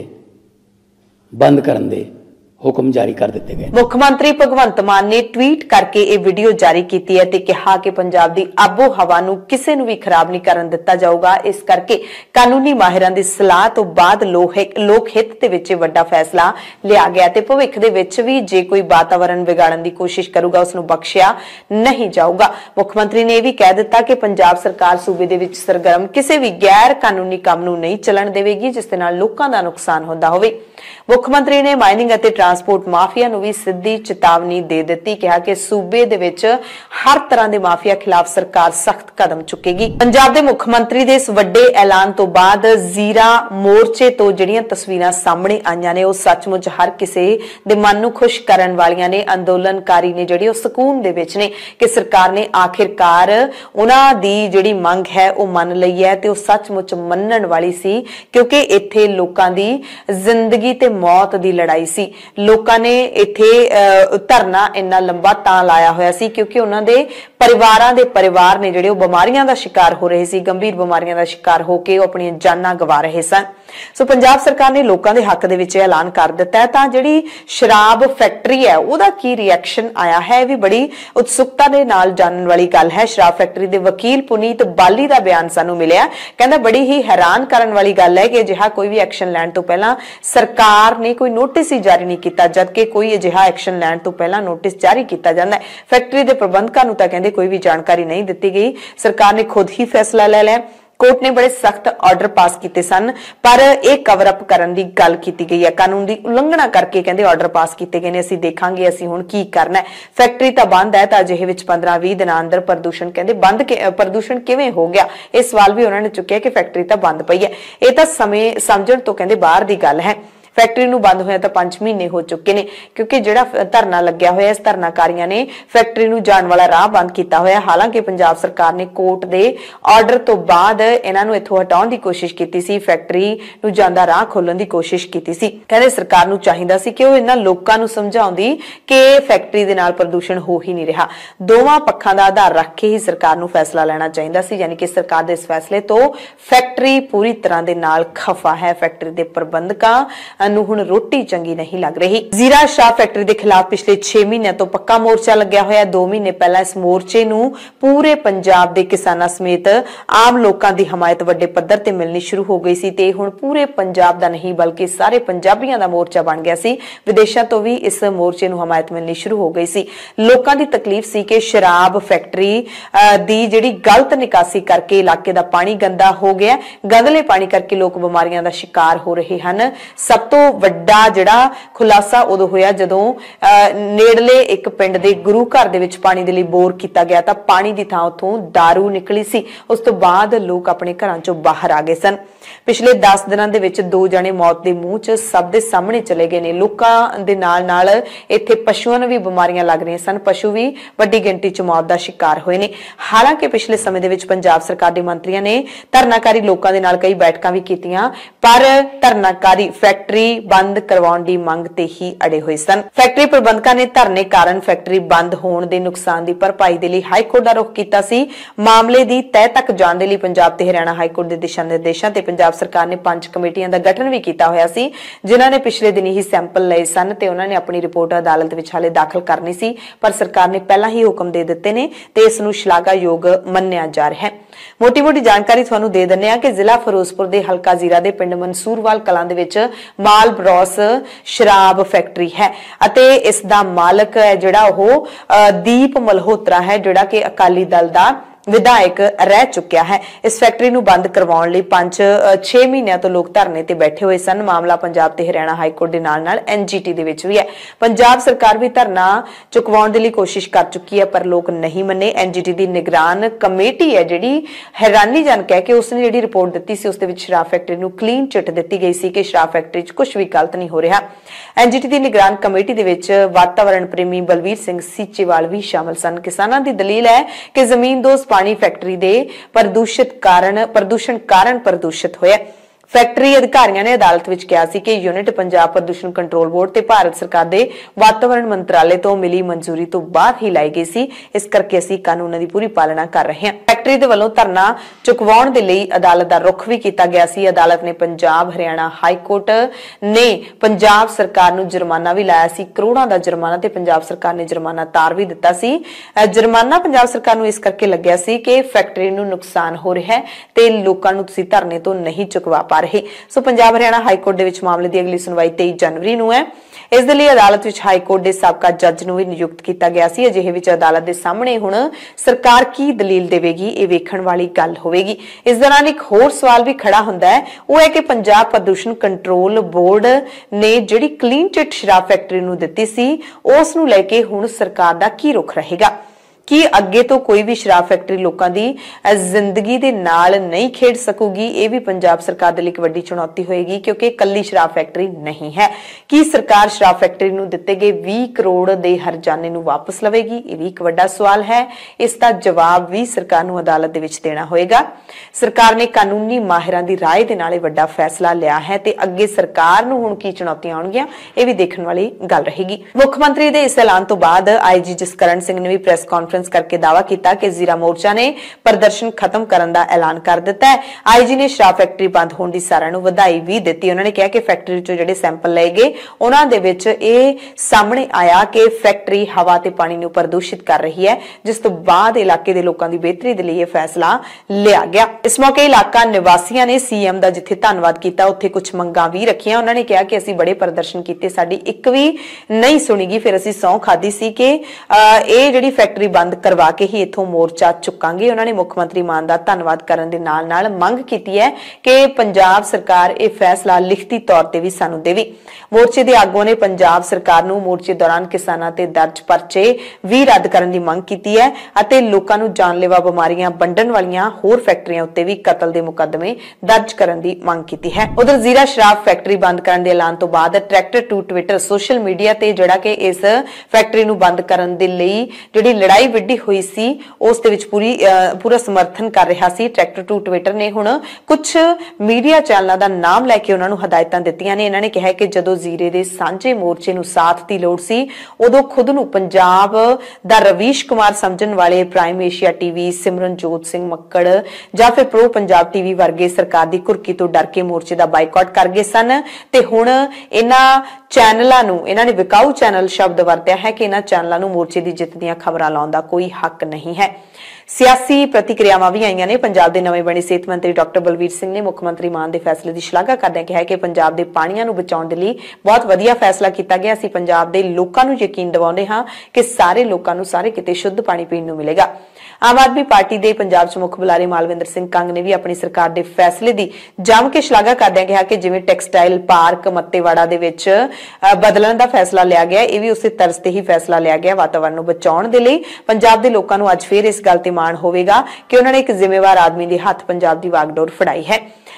ਬੰਦ ਕਰਨ ਦੇ ਹੁਕਮ ਜਾਰੀ ਕਰ ਦਿੱਤੇ ਗਏ। ਮੁੱਖ ਮੰਤਰੀ ਭਗਵੰਤ ਮਾਨ ਨੇ ਟਵੀਟ ਕਰਕੇ ਇਹ ਵੀਡੀਓ ਜਾਰੀ ਕੀਤੀ ਹੈ ਤੇ ਕਿਹਾ ਕਿ ਪੰਜਾਬ ਦੀ ਆਬੋ ਹਵਾ ਨੂੰ ਕਿਸੇ ਨੂੰ ਵੀ ਖਰਾਬ ਨਹੀਂ ਕਰਨ ਦਿੱਤਾ ਜਾਊਗਾ। ਇਸ ਕਰਕੇ ਕਾਨੂੰਨੀ ਮਾਹਿਰਾਂ ਦੀ ਸਲਾਹ ਤੋਂ ਬਾਅਦ ਲੋਕ ਹਿੱਤ ਦੇ ਵਿੱਚ ਵੱਡਾ ਫੈਸਲਾ ਲਿਆ ਗਿਆ ਤੇ ਭਵਿੱਖ ਦੇ ਵਿੱਚ ਵੀ ਜੇ ਕੋਈ ਵਾਤਾਵਰਣ ਵਿਗਾੜਨ ਦੀ ਕੋਸ਼ਿਸ਼ ਕਰੂਗਾ ਉਸ ਨੂੰ ਬਖਸ਼ਿਆ ਨਹੀਂ ਜਾਊਗਾ। ਮੁੱਖ ਮੰਤਰੀ ਨੇ ਇਹ ਵੀ ਕਹਿ ਦਿੱਤਾ ਕਿ ਪੰਜਾਬ ਸਰਕਾਰ ਸੂਬੇ ਦੇ ਵਿੱਚ ਸਰਗਰਮ ਕਿਸੇ ਵੀ ਗੈਰ ਕਾਨੂੰਨੀ ਕੰਮ ਨੂੰ ਨਹੀਂ ਚੱਲਣ ਦੇਵੇਗੀ ਜਿਸ ਦੇ ਨਾਲ ਲੋਕਾਂ ਦਾ ਨੁਕਸਾਨ ਹੁੰਦਾ ਹੋਵੇ। ਮੁੱਖ ਮੰਤਰੀ ਨੇ ਮਾਈਨਿੰਗ ਅਤੇ ਟਰਾਂਸਪੋਰਟ ਮਾਫੀਆ ਨੂੰ ਵੀ ਸਿੱਧੀ ਚੇਤਾਵਨੀ ਦੇ ਦਿੱਤੀ, ਕਿਹਾ ਕਿ ਸੂਬੇ ਦੇ ਵਿੱਚ ਹਰ ਤਰ੍ਹਾਂ ਦੇ ਮਾਫੀਆ ਖਿਲਾਫ ਸਰਕਾਰ ਸਖਤ ਕਦਮ ਚੁੱਕੇਗੀ। ਪੰਜਾਬ ਦੇ ਮੁੱਖ ਮੰਤਰੀ ਦੇ ਇਸ ਵੱਡੇ ਐਲਾਨ ਤੋਂ ਬਾਅਦ ਜ਼ੀਰਾ ਮੋਰਚੇ ਤੋਂ ਜਿਹੜੀਆਂ ਤਸਵੀਰਾਂ ਸਾਹਮਣੇ ਆਈਆਂ ਨੇ ਉਹ ਸੱਚਮੁੱਚ ਹਰ ਕਿਸੇ ਦੇ ਮਨ ਨੂੰ ਖੁਸ਼ ਕਰਨ ਵਾਲੀਆਂ ਨੇ। ਅੰਦੋਲਨਕਾਰੀ ਨੇ ਜਿਹੜੇ ਉਹ ਸਕੂਨ ਦੇ ਵਿੱਚ ਨੇ ਕਿ ਸਰਕਾਰ ਨੇ ਆਖਿਰਕਾਰ ਉਹਨਾਂ ਦੀ ਜਿਹੜੀ ਮੰਗ ਹੈ ਉਹ ਮੰਨ ਲਈ ਹੈ ਤੇ ਉਹ ਸੱਚਮੁੱਚ ਮੰਨਣ ਵਾਲੀ ਸੀ, ਕਿਉਂਕਿ ਇੱਥੇ ਲੋਕਾਂ ਦੀ ਜ਼ਿੰਦਗੀ ਤੇ ਮੌਤ ਦੀ ਲੜਾਈ ਸੀ। ਲੋਕਾਂ ਨੇ ਇੱਥੇ ਧਰਨਾ ਇੰਨਾ ਲੰਬਾ ਤਾਂ ਲਾਇਆ ਹੋਇਆ ਸੀ ਕਿਉਂਕਿ ਉਹਨਾਂ ਦੇ ਪਰਿਵਾਰਾਂ ਦੇ ਪਰਿਵਾਰ ਨੇ ਜਿਹੜੇ ਉਹ ਬਿਮਾਰੀਆਂ ਦਾ ਸ਼ਿਕਾਰ ਹੋ ਰਹੇ ਸੀ, ਗੰਭੀਰ ਬਿਮਾਰੀਆਂ ਦਾ ਸ਼ਿਕਾਰ ਹੋ ਕੇ ਉਹ ਆਪਣੀਆਂ ਜਾਨਾਂ ਗਵਾ ਰਹੇ ਸਨ। ਸੋ ਪੰਜਾਬ ਸਰਕਾਰ ਨੇ ਲੋਕਾਂ ਦੇ ਹੱਕ ਦੇ ਵਿੱਚ ਐਲਾਨ ਕਰ ਦਿੱਤਾ ਹੈ। ਤਾਂ ਜਿਹੜੀ ਸ਼ਰਾਬ ਫੈਕਟਰੀ ਹੈ ਉਹਦਾ ਕੀ ਰਿਐਕਸ਼ਨ ਆਇਆ ਹੈ, ਇਹ ਵੀ ਬੜੀ ਉਤਸੁਕਤਾ ਦੇ ਨਾਲ ਜਾਣਨ ਵਾਲੀ ਗੱਲ ਹੈ। ਸ਼ਰਾਬ ਫੈਕਟਰੀ ਦੇ ਵਕੀਲ ਪੁਨੀਤ ਬਾਲੀ ਦਾ ਬਿਆਨ ਸਾਨੂੰ ਮਿਲਿਆ, ਕਹਿੰਦਾ ਬੜੀ ਹੀ ਹੈਰਾਨ ਕਰਨ ਵਾਲੀ ਗੱਲ ਹੈ ਕਿ ਅਜਿਹਾ ਕੋਈ ਵੀ ਐਕਸ਼ਨ ਲੈਣ ਤੋਂ ਪਹਿਲਾਂ ਸਰਕਾਰ ਨੇ ਕੋਈ ਨੋਟਿਸ ਹੀ ਜਾਰੀ ਨਹੀਂ ਕੀਤਾ, ਜਦਕਿ ਕੋਈ ਅਜਿਹਾ ਐਕਸ਼ਨ ਲੈਣ ਤੋਂ ਪਹਿਲਾਂ ਨੋਟਿਸ ਜਾਰੀ ਕੀਤਾ ਜਾਂਦਾ ਹੈ। ਫੈਕਟਰੀ ਦੇ ਪ੍ਰਬੰਧਕਾਂ ਨੂੰ ਤਾਂ ਕਹਿੰਦੇ ਕੋਈ ਵੀ ਜਾਣਕਾਰੀ ਨਹੀਂ ਦਿੱਤੀ ਗਈ, ਸਰਕਾਰ ਨੇ ਖੁਦ ਹੀ ਫੈਸਲਾ ਲੈ ਲਿਆ। ਕੋਰਟ ਨੇ ਬੜੇ ਸਖਤ ਆਰਡਰ ਪਾਸ ਕੀਤੇ ਸਨ ਪਰ ਇਹ ਕਵਰ ਅਪ ਕਰਨ ਦੀ ਗੱਲ ਕੀਤੀ ਗਈ ਹੈ, ਕਾਨੂੰਨ ਦੀ ਉਲੰਘਣਾ ਕਰਕੇ ਕਹਿੰਦੇ ਆਰਡਰ ਪਾਸ ਕੀਤੇ ਗਏ ਨੇ। ਅਸੀਂ ਦੇਖਾਂਗੇ ਅਸੀਂ ਹੁਣ ਕੀ ਕਰਨਾ ਹੈ। ਫੈਕਟਰੀ ਤਾਂ ਬੰਦ ਹੈ ਤਾਂ ਅਜਿਹੇ ਵਿੱਚ 15-20 ਦਿਨਾਂ ਅੰਦਰ ਪ੍ਰਦੂਸ਼ਣ ਕਹਿੰਦੇ ਪ੍ਰਦੂਸ਼ਣ ਕਿਵੇਂ ਹੋ ਗਿਆ, ਇਹ ਸਵਾਲ ਵੀ ਉਹਨਾਂ ਨੇ ਚੁੱਕਿਆ ਕਿ ਫੈਕਟਰੀ ਤਾਂ ਬੰਦ ਪਈ ਹੈ। ਇਹ ਤਾਂ ਸਮੇਂ ਸਮਝਣ ਤੋਂ ਕਹਿੰਦੇ ਬਾਹਰ ਦੀ ਗੱਲ ਹੈ। ਫੈਕਟਰੀ ਨੂੰ ਬੰਦ ਹੋਇਆ ਤਾਂ 5 ਮਹੀਨੇ ਹੋ ਚੁੱਕੇ ਨੇ ਕਿਉਂਕਿ ਜਿਹੜਾ ਧਰਨਾ ਲੱਗਿਆ ਹੋਇਆ ਇਸ ਧਰਨਾਕਾਰੀਆਂ ਨੇ ਫੈਕਟਰੀ ਨੂੰ ਜਾਣ ਵਾਲਾ ਰਾਹ ਬੰਦ ਕੀਤਾ ਹੋਇਆ। ਹਾਲਾਂਕਿ ਪੰਜਾਬ ਸਰਕਾਰ ਨੇ ਕੋਰਟ ਦੇ ਆਰਡਰ ਤੋਂ ਬਾਅਦ ਇਹਨਾਂ ਨੂੰ ਇੱਥੋਂ ਹਟਾਉਣ ਦੀ ਕੋਸ਼ਿਸ਼ ਕੀਤੀ ਸੀ, ਫੈਕਟਰੀ ਨੂੰ ਜਾਂਦਾ ਰਾਹ ਖੋਲਣ ਦੀ ਕੋਸ਼ਿਸ਼ ਕੀਤੀ ਸੀ। ਕਹਿੰਦੇ ਸਰਕਾਰ ਨੂੰ ਚਾਹੀਦਾ ਸੀ ਕਿ ਉਹ ਇਹਨਾਂ ਲੋਕਾਂ ਨੂੰ ਸਮਝਾਉਂਦੀ ਕਿ ਫੈਕਟਰੀ ਦੇ ਨਾਲ ਪ੍ਰਦੂਸ਼ਣ ਹੋ ਹੀ ਨਹੀਂ ਰਿਹਾ। ਦੋਵਾਂ ਪੱਖਾਂ ਦਾ ਆਧਾਰ ਰੱਖ ਕੇ ਹੀ ਸਰਕਾਰ ਨੂੰ ਫੈਸਲਾ ਲੈਣਾ ਚਾਹੀਦਾ ਸੀ, ਯਾਨੀ ਕਿ ਸਰਕਾਰ ਦੇ ਇਸ ਫੈਸਲੇ ਤੋਂ ਫੈਕਟਰੀ ਪੂਰੀ ਤਰ੍ਹਾਂ ਦੇ ਨਾਲ ਖਫਾ ਹੈ। ਫੈਕਟਰੀ ਦੇ ਪ੍ਰਬੰਧਕਾਂ ਨੂੰ ਹੁਣ ਰੋਟੀ ਚੰਗੀ ਨਹੀਂ ਲੱਗ ਰਹੀ। ਜ਼ੀਰਾ ਸ਼ਰਾਬ ਫੈਕਟਰੀ ਦੇ ਖਿਲਾਫ ਪਿਛਲੇ 6 ਮਹੀਨਿਆਂ ਤੋਂ ਪੱਕਾ ਮੋਰਚਾ ਲੱਗਿਆ ਹੋਇਆ। 2 ਮਹੀਨੇ ਪਹਿਲਾਂ ਇਸ ਮੋਰਚੇ ਨੂੰ ਪੂਰੇ ਪੰਜਾਬ ਦੇ ਕਿਸਾਨਾਂ ਸਮੇਤ ਆਮ ਲੋਕਾਂ ਦੀ ਹਮਾਇਤ ਵੱਡੇ ਪੱਧਰ ਤੇ ਮਿਲਣੀ ਸ਼ੁਰੂ ਹੋ ਗਈ ਸੀ ਤੇ ਹੁਣ ਪੂਰੇ ਪੰਜਾਬ ਦਾ ਨਹੀਂ ਬਲਕਿ ਸਾਰੇ ਪੰਜਾਬੀਆਂ ਦਾ ਮੋਰਚਾ ਬਣ ਗਿਆ ਸੀ। ਵਿਦੇਸ਼ਾਂ ਤੋਂ ਵੀ ਇਸ ਮੋਰਚੇ ਨੂੰ ਹਮਾਇਤ ਮਿਲਣੀ ਸ਼ੁਰੂ ਹੋ ਗਈ ਸੀ। ਲੋਕਾਂ ਦੀ ਤਕਲੀਫ ਸੀ ਕਿ ਸ਼ਰਾਬ ਫੈਕਟਰੀ ਦੀ ਜਿਹੜੀ ਗਲਤ ਨਿਕਾਸੀ ਕਰਕੇ ਇਲਾਕੇ ਦਾ ਪਾਣੀ ਗੰਦਾ ਹੋ ਗਿਆ। ਗੰਦਲੇ ਪਾਣੀ ਕਰਕੇ ਲੋਕ ਬਿਮਾਰੀਆਂ ਦਾ ਸ਼ਿਕਾਰ ਹੋ ਰਹੇ ਹਨ। ਸਭ ਤੋਂ ਵੱਡਾ ਜਿਹੜਾ ਖੁਲਾਸਾ ਉਦੋਂ ਹੋਇਆ ਜਦੋਂ ਨੇੜਲੇ ਇੱਕ ਪਿੰਡ ਦੇ ਗੁਰੂ ਘਰ ਦੇ ਵਿੱਚ ਪਾਣੀ ਦੇ ਲਈ ਬੋਰ ਕੀਤਾ ਗਿਆ ਤਾਂ ਪਾਣੀ ਦੀ ਥਾਂ ਉੱਥੋਂ ਦਾਰੂ ਨਿਕਲੀ ਸੀ। ਉਸ ਤੋਂ ਬਾਅਦ ਲੋਕ ਆਪਣੇ ਘਰਾਂ ਚੋਂ ਬਾਹਰ ਆ ਗਏ ਸਨ। ਪਿਛਲੇ 10 ਦਿਨਾਂ ਦੇ ਵਿੱਚ 2 ਜਣੇ ਮੌਤ ਦੇ ਮੂੰਹ 'ਚ ਸਭ ਦੇ ਸਾਹਮਣੇ ਚਲੇ ਗਏ ਨੇ। ਲੋਕਾਂ ਦੇ ਨਾਲ ਇੱਥੇ ਪਸ਼ੂਆਂ ਨੂੰ ਵੀ ਬਿਮਾਰੀਆਂ ਲੱਗ ਰਹੀਆਂ ਸਨ। ਪਸ਼ੂ ਵੀ ਵੱਡੀ ਗਿਣਤੀ 'ਚ ਮੌਤ ਦਾ ਸ਼ਿਕਾਰ ਹੋਏ ਨੇ। ਹਾਲਾਂਕਿ ਪਿਛਲੇ ਸਮੇਂ ਦੇ ਵਿੱਚ ਪੰਜਾਬ ਸਰਕਾਰ ਦੇ ਮੰਤਰੀਆਂ ਨੇ ਧਰਨਾਕਾਰੀ ਲੋਕਾਂ ਦੇ ਨਾਲ ਕਈ ਬੈਠਕਾਂ ਵੀ ਕੀਤੀਆਂ ਪਰ ਧਰਨਾਕਾਰੀ ਫੈਕਟਰੀ ਫੈਕਟਰੀ ਬੰਦ ਕਰਵਾਉਣ ਦੀ ਮੰਗ ਤੇ ਹੀ ਅੜੇ ਹੋਏ ਸਨ। ਫੈਕਟਰੀ ਪ੍ਰਬੰਧਕਾਂ ਨੇ ਧਰਨੇ ਕਾਰਨ ਫੈਕਟਰੀ ਬੰਦ ਹੋਣ ਦੇ ਨੁਕਸਾਨ ਦੀ ਭਰਪਾਈ ਦੇ ਲਈ ਹਾਈ ਕੋਰਟ ਦਾ ਰੁਖ ਕੀਤਾ ਸੀ। ਮਾਮਲੇ ਦੀ ਤਹਿ ਤੱਕ ਜਾਣ ਦੇ ਲਈ ਪੰਜਾਬ ਤੇ ਹਰਿਆਣਾ ਹਾਈ ਕੋਰਟ ਦੇ ਦਿਸ਼ਾ ਨਿਰਦੇਸ਼ਾਂ ਤੇ ਪੰਜਾਬ ਸਰਕਾਰ ਨੇ 5 ਕਮੇਟੀਆਂ ਦਾ ਗਠਨ ਵੀ ਕੀਤਾ ਹੋਇਆ ਸੀ, ਜਿਨ੍ਹਾਂ ਨੇ ਪਿਛਲੇ ਦਿਨ ਹੀ ਸੈਂਪਲ ਲਏ ਸਨ ਤੇ ਉਹਨਾਂ ਨੇ ਆਪਣੀ ਰਿਪੋਰਟ ਅਦਾਲਤ ਵਿੱਚ ਹਾਲੇ ਦਾਖਲ ਕਰਨੀ ਸੀ, ਪਰ ਸਰਕਾਰ ਨੇ ਪਹਿਲਾਂ ਹੀ ਹੁਕਮ ਦੇ ਦਿੱਤੇ ਨੇ ਤੇ ਇਸ ਨੂੰ ਸ਼ਲਾਘਾਯੋਗ ਮੰਨਿਆ ਜਾ ਰਿਹਾ ਹੈ। ਮੋਟੀ ਜਾਣਕਾਰੀ ਤੁਹਾਨੂੰ ਦੇ ਦਿੰਦੇ ਆ ਕਿ ਜ਼ਿਲ੍ਹਾ ਫਿਰੋਜ਼ਪੁਰ ਦੇ ਹਲਕਾ ਜ਼ੀਰਾ ਦੇ ਪਿੰਡ ਮਨਸੂਰਵਾਲ ਕਲਾਂ ਦੇ ਵਿੱਚ ਮਾਲ ਬਰੋਸ ਸ਼ਰਾਬ ਫੈਕਟਰੀ ਹੈ ਅਤੇ ਇਸ ਦਾ ਮਾਲਕ ਹੈ ਜਿਹੜਾ ਉਹ ਦੀਪ ਮਲਹੋਤਰਾ ਹੈ, ਜਿਹੜਾ ਕਿ ਅਕਾਲੀ ਦਲ ਦਾ ਵਿਧਾਇਕ ਰਹਿ ਚੁੱਕਿਆ ਹੈ। ਇਸ ਫੈਕਟਰੀ ਨੂੰ ਬੰਦ ਕਰਵਾਉਣ ਲਈ 5-6 ਮਹੀਨਿਆਂ ਤੋਂ ਲੋਕ ਧਰਨੇ ਤੇ ਬੈਠੇ ਹੋਏ ਸਨ। ਮਾਮਲਾ ਪੰਜਾਬ ਤੇ ਹਰਿਆਣਾ ਹਾਈ ਕੋਰਟ ਦੇ ਨਾਲ NGT ਦੇ ਵਿੱਚ ਵੀ ਹੈ। ਪੰਜਾਬ ਸਰਕਾਰ ਵੀ ਧਰਨਾ ਚੁਕਵਾਉਣ ਦੇ ਲਈ ਕੋਸ਼ਿਸ਼ ਕਰ ਚੁੱਕੀ ਹੈ, ਪਰ ਲੋਕ ਨਹੀਂ ਮੰਨੇ। NGT ਦੀ ਨਿਗਰਾਨ ਕਮੇਟੀ ਹੈ ਜਿਹੜੀ ਹੈਰਾਨੀਜਨਕ ਹੈ ਕਿ ਉਸਨੇ ਜਿਹੜੀ ਰਿਪੋਰਟ ਦਿੱਤੀ ਸੀ ਉਸ ਦੇ ਵਿੱਚ ਸ਼ਰਾਬ ਫੈਕਟਰੀ ਨੂੰ ਕਲੀਨ ਚਿੱਟ ਦਿੱਤੀ ਗਈ ਸੀ ਕਿ ਸ਼ਰਾਬ ਫੈਕਟਰੀ 'ਚ ਕੁਝ ਵੀ ਗਲਤ ਨਹੀਂ ਹੋ ਰਿਹਾ। NGT ਦੀ ਨਿਗਰਾਨ ਕਮੇਟੀ ਦੇ ਵਿੱਚ ਵਾਤਾਵਰਣ ਪ੍ਰੇਮੀ ਬਲਵੀਰ ਸਿੰਘ ਸੀਚੇਵਾਲ ਵੀ ਸ਼ਾਮਲ ਸਨ। ਕਿਸਾਨਾਂ ਦੀ ਦਲੀਲ ਹੈ ਕਿ ਜ਼ਮੀਨਦੋਜ਼ ਪਾਣੀ ਫੈਕਟਰੀ ਦੇ ਪ੍ਰਦੂਸ਼ਣ ਕਾਰਨ ਪ੍ਰਦੂਸ਼ਿਤ ਹੋਇਆ। ਫੈਕਟਰੀ ਅਧਿਕਾਰੀਆਂ ਨੇ ਅਦਾਲਤ ਵਿੱਚ ਕਿਹਾ ਸੀ ਕਿ ਯੂਨਿਟ ਪੰਜਾਬ ਪ੍ਰਦੂਸ਼ਣ ਕੰਟਰੋਲ ਬੋਰਡ ਤੇ ਭਾਰਤ ਸਰਕਾਰ ਦੇ ਵਾਤਾਵਰਣ ਮੰਤਰਾਲੇ ਤੋਂ ਮਿਲੀ ਮਨਜ਼ੂਰੀ ਤੋਂ ਬਾਅਦ ਹੀ ਲਾਈ ਗਈ ਸੀ, ਇਸ ਕਰਕੇ ਅਸੀਂ ਕਾਨੂੰਨਾਂ ਦੀ ਪੂਰੀ ਪਾਲਣਾ ਕਰ ਰਹੇ ਹਾਂ। ਫੈਕਟਰੀ ਦੇ ਵੱਲੋਂ ਧਰਨਾ ਚੁਕਵਾਉਣ ਦੇ ਲਈ ਅਦਾਲਤ ਦਾ ਰੁਖ ਵੀ ਕੀਤਾ ਗਿਆ ਸੀ। ਅਦਾਲਤ ਨੇ ਪੰਜਾਬ ਹਰਿਆਣਾ ਹਾਈ ਕੋਰਟ ਨੇ ਪੰਜਾਬ ਸਰਕਾਰ ਨੂੰ ਜੁਰਮਾਨਾ ਵੀ ਲਾਇਆ ਸੀ, ਕਰੋੜਾਂ ਦਾ ਜੁਰਮਾਨਾ, ਤੇ ਪੰਜਾਬ ਸਰਕਾਰ ਨੇ ਜੁਰਮਾਨਾ ਤਾਰ ਵੀ ਦਿੱਤਾ ਸੀ। ਜੁਰਮਾਨਾ ਪੰਜਾਬ ਸਰਕਾਰ ਨੂੰ ਇਸ ਕਰਕੇ ਲੱਗਿਆ ਸੀ ਕਿ ਫੈਕਟਰੀ ਨੂੰ ਨੁਕਸਾਨ ਹੋ ਰਿਹਾ ਹੈ ਤੇ ਲੋਕਾਂ ਨੂੰ ਤੁਸੀਂ ਧਰਨੇ ਤੋਂ ਨਹੀਂ ਚੁਕਵਾ ਰਹੇ। So Punjab Haryana high court ਦੇ ਵਿੱਚ ਮਾਮਲੇ ਦੀ ਅਗਲੀ ਸੁਣਵਾਈ 23 ਜਨਵਰੀ ਨੂੰ ਹੈ। ਇਸ ਦੇ ਲਈ ਅਦਾਲਤ ਵਿੱਚ ਹਾਈ ਕੋਰਟ ਦੇ ਸਾਬਕਾ ਜੱਜ ਨੂੰ ਵੀ ਨਿਯੁਕਤ ਕੀਤਾ ਗਿਆ ਸੀ। ਅਜਿਹੇ ਵਿੱਚ ਅਦਾਲਤ ਦੇ ਸਾਹਮਣੇ ਹੁਣ ਸਰਕਾਰ ਕੀ ਦਲੀਲ ਦੇਵੇਗੀ, ਇਹ ਵੇਖਣ ਵਾਲੀ ਗੱਲ ਹੋਵੇਗੀ। ਇਸ ਦੌਰਾਨ ਇੱਕ ਹੋਰ ਸਵਾਲ ਵੀ ਖੜਾ ਹੁੰਦਾ ਹੈ, ਉਹ ਹੈ ਕਿ ਪੰਜਾਬ ਪ੍ਰਦੂਸ਼ਣ ਕੰਟਰੋਲ ਬੋਰਡ ਨੇ ਜਿਹੜੀ ਕਲੀਨ ਚਿੱਟ ਸ਼ਰਾਬ ਫੈਕਟਰੀ ਨੂੰ ਦਿੱਤੀ ਸੀ, ਉਸ ਨੂੰ ਲੈ ਕੇ ਹੁਣ ਸਰਕਾਰ ਦਾ ਕੀ ਰੁਖ ਰਹੇਗਾ। ਕਿ ਅੱਗੇ ਤੋਂ ਕੋਈ ਵੀ ਸ਼ਰਾਬ ਫੈਕਟਰੀ ਲੋਕਾਂ ਦੀ ਜ਼ਿੰਦਗੀ ਦੇ ਨਾਲ ਨਹੀਂ ਖੇਡ ਸਕੂਗੀ, ਇਹ ਵੀ ਪੰਜਾਬ ਸਰਕਾਰ ਦੇ ਲਈ ਇੱਕ ਵੱਡੀ ਚੁਣੌਤੀ ਹੋਏਗੀ, ਕਿਉਂਕਿ ਇਕੱਲੀ ਸ਼ਰਾਬ ਫੈਕਟਰੀ ਨਹੀਂ ਹੈ। ਕੀ ਸਰਕਾਰ ਸ਼ਰਾਬ ਫੈਕਟਰੀ ਨੂੰ ਦਿੱਤੇ ਗਏ 20 ਕਰੋੜ ਦੇ ਹਰਜਾਨੇ ਨੂੰ ਵਾਪਸ ਲਵੇਗੀ, ਇਹ ਵੀ ਇੱਕ ਵੱਡਾ ਸਵਾਲ ਹੈ। ਇਸ ਦਾ ਜਵਾਬ ਵੀ ਸਰਕਾਰ ਨੂੰ ਅਦਾਲਤ ਦੇ ਵਿੱਚ ਦੇਣਾ ਹੋਏਗਾ। ਸਰਕਾਰ ਨੇ ਕਾਨੂੰਨੀ ਮਾਹਿਰਾਂ ਦੀ ਰਾਏ ਦੇ ਨਾਲ ਇਹ ਵੱਡਾ ਫੈਸਲਾ ਲਿਆ ਹੈ ਤੇ ਅੱਗੇ ਸਰਕਾਰ ਨੂੰ ਹੁਣ ਕੀ ਚੁਣੌਤੀਆਂ ਆਉਣਗੀਆਂ, ਇਹ ਵੀ ਦੇਖਣ ਵਾਲੀ ਗੱਲ ਰਹੇਗੀ। ਮੁੱਖ ਮੰਤਰੀ ਦੇ ਇਸ ਐਲਾਨ ਤੋਂ ਬਾਅਦ IG ਜਸਕਰਨ ਸਿੰਘ ਨੇ ਵੀ ਪ੍ਰੈਸ ਕਾਨਫਰੰਸ ਕਰਕੇ ਦਾਅਵਾ ਕੀਤਾ ਕਿ ਜ਼ੀਰਾ ਮੋਰਚਾ ਨੇ ਪ੍ਰਦਰਸ਼ਨ ਖਤਮ ਕਰਨ ਦਾ ਐਲਾਨ ਕਰ ਦਿੱਤਾ ਹੈ। IG ਨੇ ਸ਼ਰਾਬ ਫੈਕਟਰੀ ਬੰਦ ਹੋਣ ਦੀ ਸਾਰਿਆਂ ਨੂੰ ਵਧਾਈ ਵੀ ਦਿੱਤੀ। ਉਹਨਾਂ ਨੇ ਕਿਹਾ ਕਿ ਫੈਕਟਰੀ ਚੋਂ ਜਿਹੜੇ ਸੈਂਪਲ ਲਏ ਗਏ ਉਹਨਾਂ ਦੇ ਵਿੱਚ ਇਹ ਸਾਹਮਣੇ ਆਇਆ ਕਿ ਫੈਕਟਰੀ ਹਵਾ ਤੇ ਪਾਣੀ ਨੂੰ ਪ੍ਰਦੂਸ਼ਿਤ ਕਰ ਰਹੀ ਹੈ, ਜਿਸ ਤੋਂ ਬਾਅਦ ਇਲਾਕੇ ਦੇ ਲੋਕਾਂ ਦੀ ਬਿਹਤਰੀ ਦੇ ਲਈ ਇਹ ਫੈਸਲਾ ਲਿਆ ਗਿਆ। ਇਸ ਮੌਕੇ ਇਲਾਕਾ ਨਿਵਾਸੀਆਂ ਨੇ CM ਦਾ ਜਿੱਥੇ ਧੰਨਵਾਦ ਕੀਤਾ, ਉੱਥੇ ਕੁਝ ਮੰਗਾਂ ਵੀ ਰੱਖੀਆਂ। ਉਹਨਾਂ ਨੇ ਕਿਹਾ ਕਿ ਅਸੀਂ ਬੜੇ ਪ੍ਰਦਰਸ਼ਨ ਕੀਤੇ, ਸਾਡੀ ਇੱਕ ਵੀ ਨਹੀਂ ਸੁਣੀ ਗਈ। ਫਿਰ ਅਸੀਂ ਸਹੁੰ ਖਾਧੀ ਸੀ ਕਿ ਇਹ ਜਿਹੜੀ ਫੈਕਟਰੀ ਬੰਦ ਕਰਵਾ ਕੇ ਹੀ ਇਥੋਂ ਮੋਰਚਾ ਚੁੱਕਾਂਗੇ। ਉਹਨਾਂ ਨੇ ਮੁੱਖ ਮੰਤਰੀ ਮਾਨ ਦਾ ਧੰਨਵਾਦ ਕਰਨ ਦੇ ਨਾਲ ਮੰਗ ਕੀਤੀ ਹੈ ਕਿ ਪੰਜਾਬ ਸਰਕਾਰ ਇਹ ਫੈਸਲਾ ਲਿਖਤੀ ਤੌਰ ਤੇ ਵੀ ਸਾਨੂੰ ਦੇਵੇ। ਮੋਰਚੇ ਦੇ ਆਗੂਆਂ ਨੇ ਪੰਜਾਬ ਸਰਕਾਰ ਨੂੰ ਮੋਰਚੇ ਦੌਰਾਨ ਕਿਸਾਨਾਂ ਤੇ ਦਰਜ ਪਰਚੇ ਵੀ ਰੱਦ ਕਰਨ ਦੀ ਮੰਗ ਕੀਤੀ ਹੈ ਅਤੇ ਲੋਕਾਂ ਨੂੰ ਜਾਨਲੇਵਾ ਬਿਮਾਰੀਆਂ ਵੰਡਣ ਵਾਲੀਆਂ ਹੋਰ ਫੈਕਟਰੀਆਂ ਉੱਤੇ ਵੀ ਕਤਲ ਦੇ ਮੁਕੱਦਮੇ ਦਰਜ ਕਰਨ ਦੀ ਮੰਗ ਕੀਤੀ ਹੈ। ਉਧਰ ਜ਼ੀਰਾ ਸ਼ਰਾਬ ਫੈਕਟਰੀ ਬੰਦ ਕਰਨ ਦੇ ਐਲਾਨ ਤੋਂ ਬਾਅਦ tractor to Twitter social media ਤੇ ਜਿਹੜਾ ਕਿ ਇਸ ਫੈਕਟਰੀ ਨੂੰ ਬੰਦ ਕਰਨ ਦੇ ਲਈ ਜਿਹੜੀ ਲੜਾਈ ਵਿੱਢੀ ਹੋਈ ਸੀ ਉਸ ਦੇ ਵਿੱਚ ਪੂਰਾ ਸਮਰਥਨ ਕਰ ਰਿਹਾ ਸੀ। ਟਰੈਕਟਰ ਟੂ ਟਵਿੱਟਰ ਨੇ ਹੁਣ ਕੁਝ ਮੀਡੀਆ ਚੈਨਲਾਂ ਦਾ ਨਾਮ ਲੈ ਕੇ ਉਹਨਾਂ ਨੂੰ ਹਦਾਇਤਾਂ ਦਿੱਤੀਆਂ ਨੇ। ਇਹਨਾਂ ਨੇ ਕਿਹਾ ਕਿ ਜਦੋਂ ਜ਼ੀਰੇ ਦੇ ਸਾਂਝੇ ਮੋਰਚੇ ਨੂੰ ਸਾਥ ਦੀ ਲੋੜ ਸੀ, ਉਦੋਂ ਖੁਦ ਨੂੰ ਪੰਜਾਬ ਦਾ ਰਵੀਸ਼ ਕੁਮਾਰ ਸਮਝਣ ਵਾਲੇ Prime Asia TV, Simranjot Singh Makkar ਜਾਂ ਫਿਰ ਪ੍ਰੋ ਪੰਜਾਬ ਟੀਵੀ ਵਰਗੇ ਸਰਕਾਰ ਦੀ ਕੁਰਕੀ ਤੋਂ ਡਰ ਕੇ ਮੋਰਚੇ ਦਾ ਬਾਈਕਾਟ ਕਰ ਗਏ ਸਨ ਤੇ ਹੁਣ ਇਹਨਾਂ ਚੈਨਲਾਂ ਨੂੰ, ਇਹਨਾਂ ਨੇ ਵਿਕਾਊ ਚੈਨਲ ਸ਼ਬਦ ਵਰਤਿਆ ਹੈ ਕਿ ਇਹਨਾਂ ਚੈਨਲਾਂ ਨੂੰ ਮੋਰਚੇ ਦੀ ਜਿੱਤ ਦੀਆਂ ਖਬਰਾਂ ਲਾਉਣ ਦਾ ਕੋਈ ਹੱਕ ਨਹੀਂ ਹੈ। ਸਿਆਸੀ ਪ੍ਰਤੀਕਿਰਿਆਵਾਂ ਵੀ ਆਈਆਂ ਨੇ। ਪੰਜਾਬ ਦੇ ਨਵੇਂ ਬਣੇ ਸਿਹਤ ਮੰਤਰੀ ਡਾਕਟਰ ਬਲਵੀਰ ਸਿੰਘ ਨੇ ਮੁੱਖ ਮੰਤਰੀ ਮਾਨ ਦੇ ਫੈਸਲੇ ਦੀ ਸ਼ਲਾਘਾ ਕਰਦਿਆਂ ਕਿਹਾ ਕਿ ਪੰਜਾਬ ਦੇ ਪਾਣੀਆਂ ਨੂੰ ਬਚਾਉਣ ਦੇ ਲਈ ਬਹੁਤ ਵਧੀਆ ਫੈਸਲਾ ਕੀਤਾ ਗਿਆ। ਅਸੀਂ ਪੰਜਾਬ ਦੇ ਲੋਕਾਂ ਨੂੰ ਯਕੀਨ ਦਿਵਾਉਂਦੇ ਹਾਂ ਕਿ ਸਾਰੇ ਲੋਕਾਂ ਨੂੰ ਸਾਰੇ ਕਿਤੇ ਸ਼ੁੱਧ ਪਾਣੀ ਪੀਣ ਨੂੰ ਮਿਲੇਗਾ। ਆਮ ਆਦਮੀ ਪਾਰਟੀ ਦੇ ਪੰਜਾਬ 'ਚ ਮੁੱਖ ਬੁਲਾਰੇ ਮਾਲਵਿੰਦਰ ਸਿੰਘ ਕੰਗ ਨੇ ਵੀ ਆਪਣੀ ਸਰਕਾਰ ਦੇ ਫੈਸਲੇ ਦੀ ਜੰਮ ਕੇ ਸ਼ਲਾਘਾ ਕਰਦਿਆਂ ਕਿਹਾ ਕਿ ਜਿਵੇਂ ਟੈਕਸਟਾਈਲ ਪਾਰਕ ਮੱਤੇਵਾੜਾ ਦੇ ਵਿੱਚ ਬਦਲਣ ਦਾ ਫੈਸਲਾ ਲਿਆ ਗਿਆ, ਇਹ ਵੀ ਉਸੇ ਤਰਜ਼ ਤੇ ਹੀ ਫੈਸਲਾ ਲਿਆ ਗਿਆ ਵਾਤਾਵਰਣ ਨੂੰ ਬਚਾਉਣ ਦੇ ਲਈ। ਪੰਜਾਬ ਦੇ ਲੋਕਾਂ ਨੂੰ ਅੱਜ ਫੇਰ ਇਸ ਗੱਲ ਤੇ ਮਾਣ ਹੋਵੇਗਾ ਕਿ ਉਹਨਾਂ ਨੇ ਇੱਕ ਜ਼ਿੰਮੇਵਾਰ ਆਦਮੀ ਦੇ ਹੱਥ ਪੰਜਾਬ ਦੀ ਵਾਗਡੋਰ ਫੜਾਈ ਹੈ।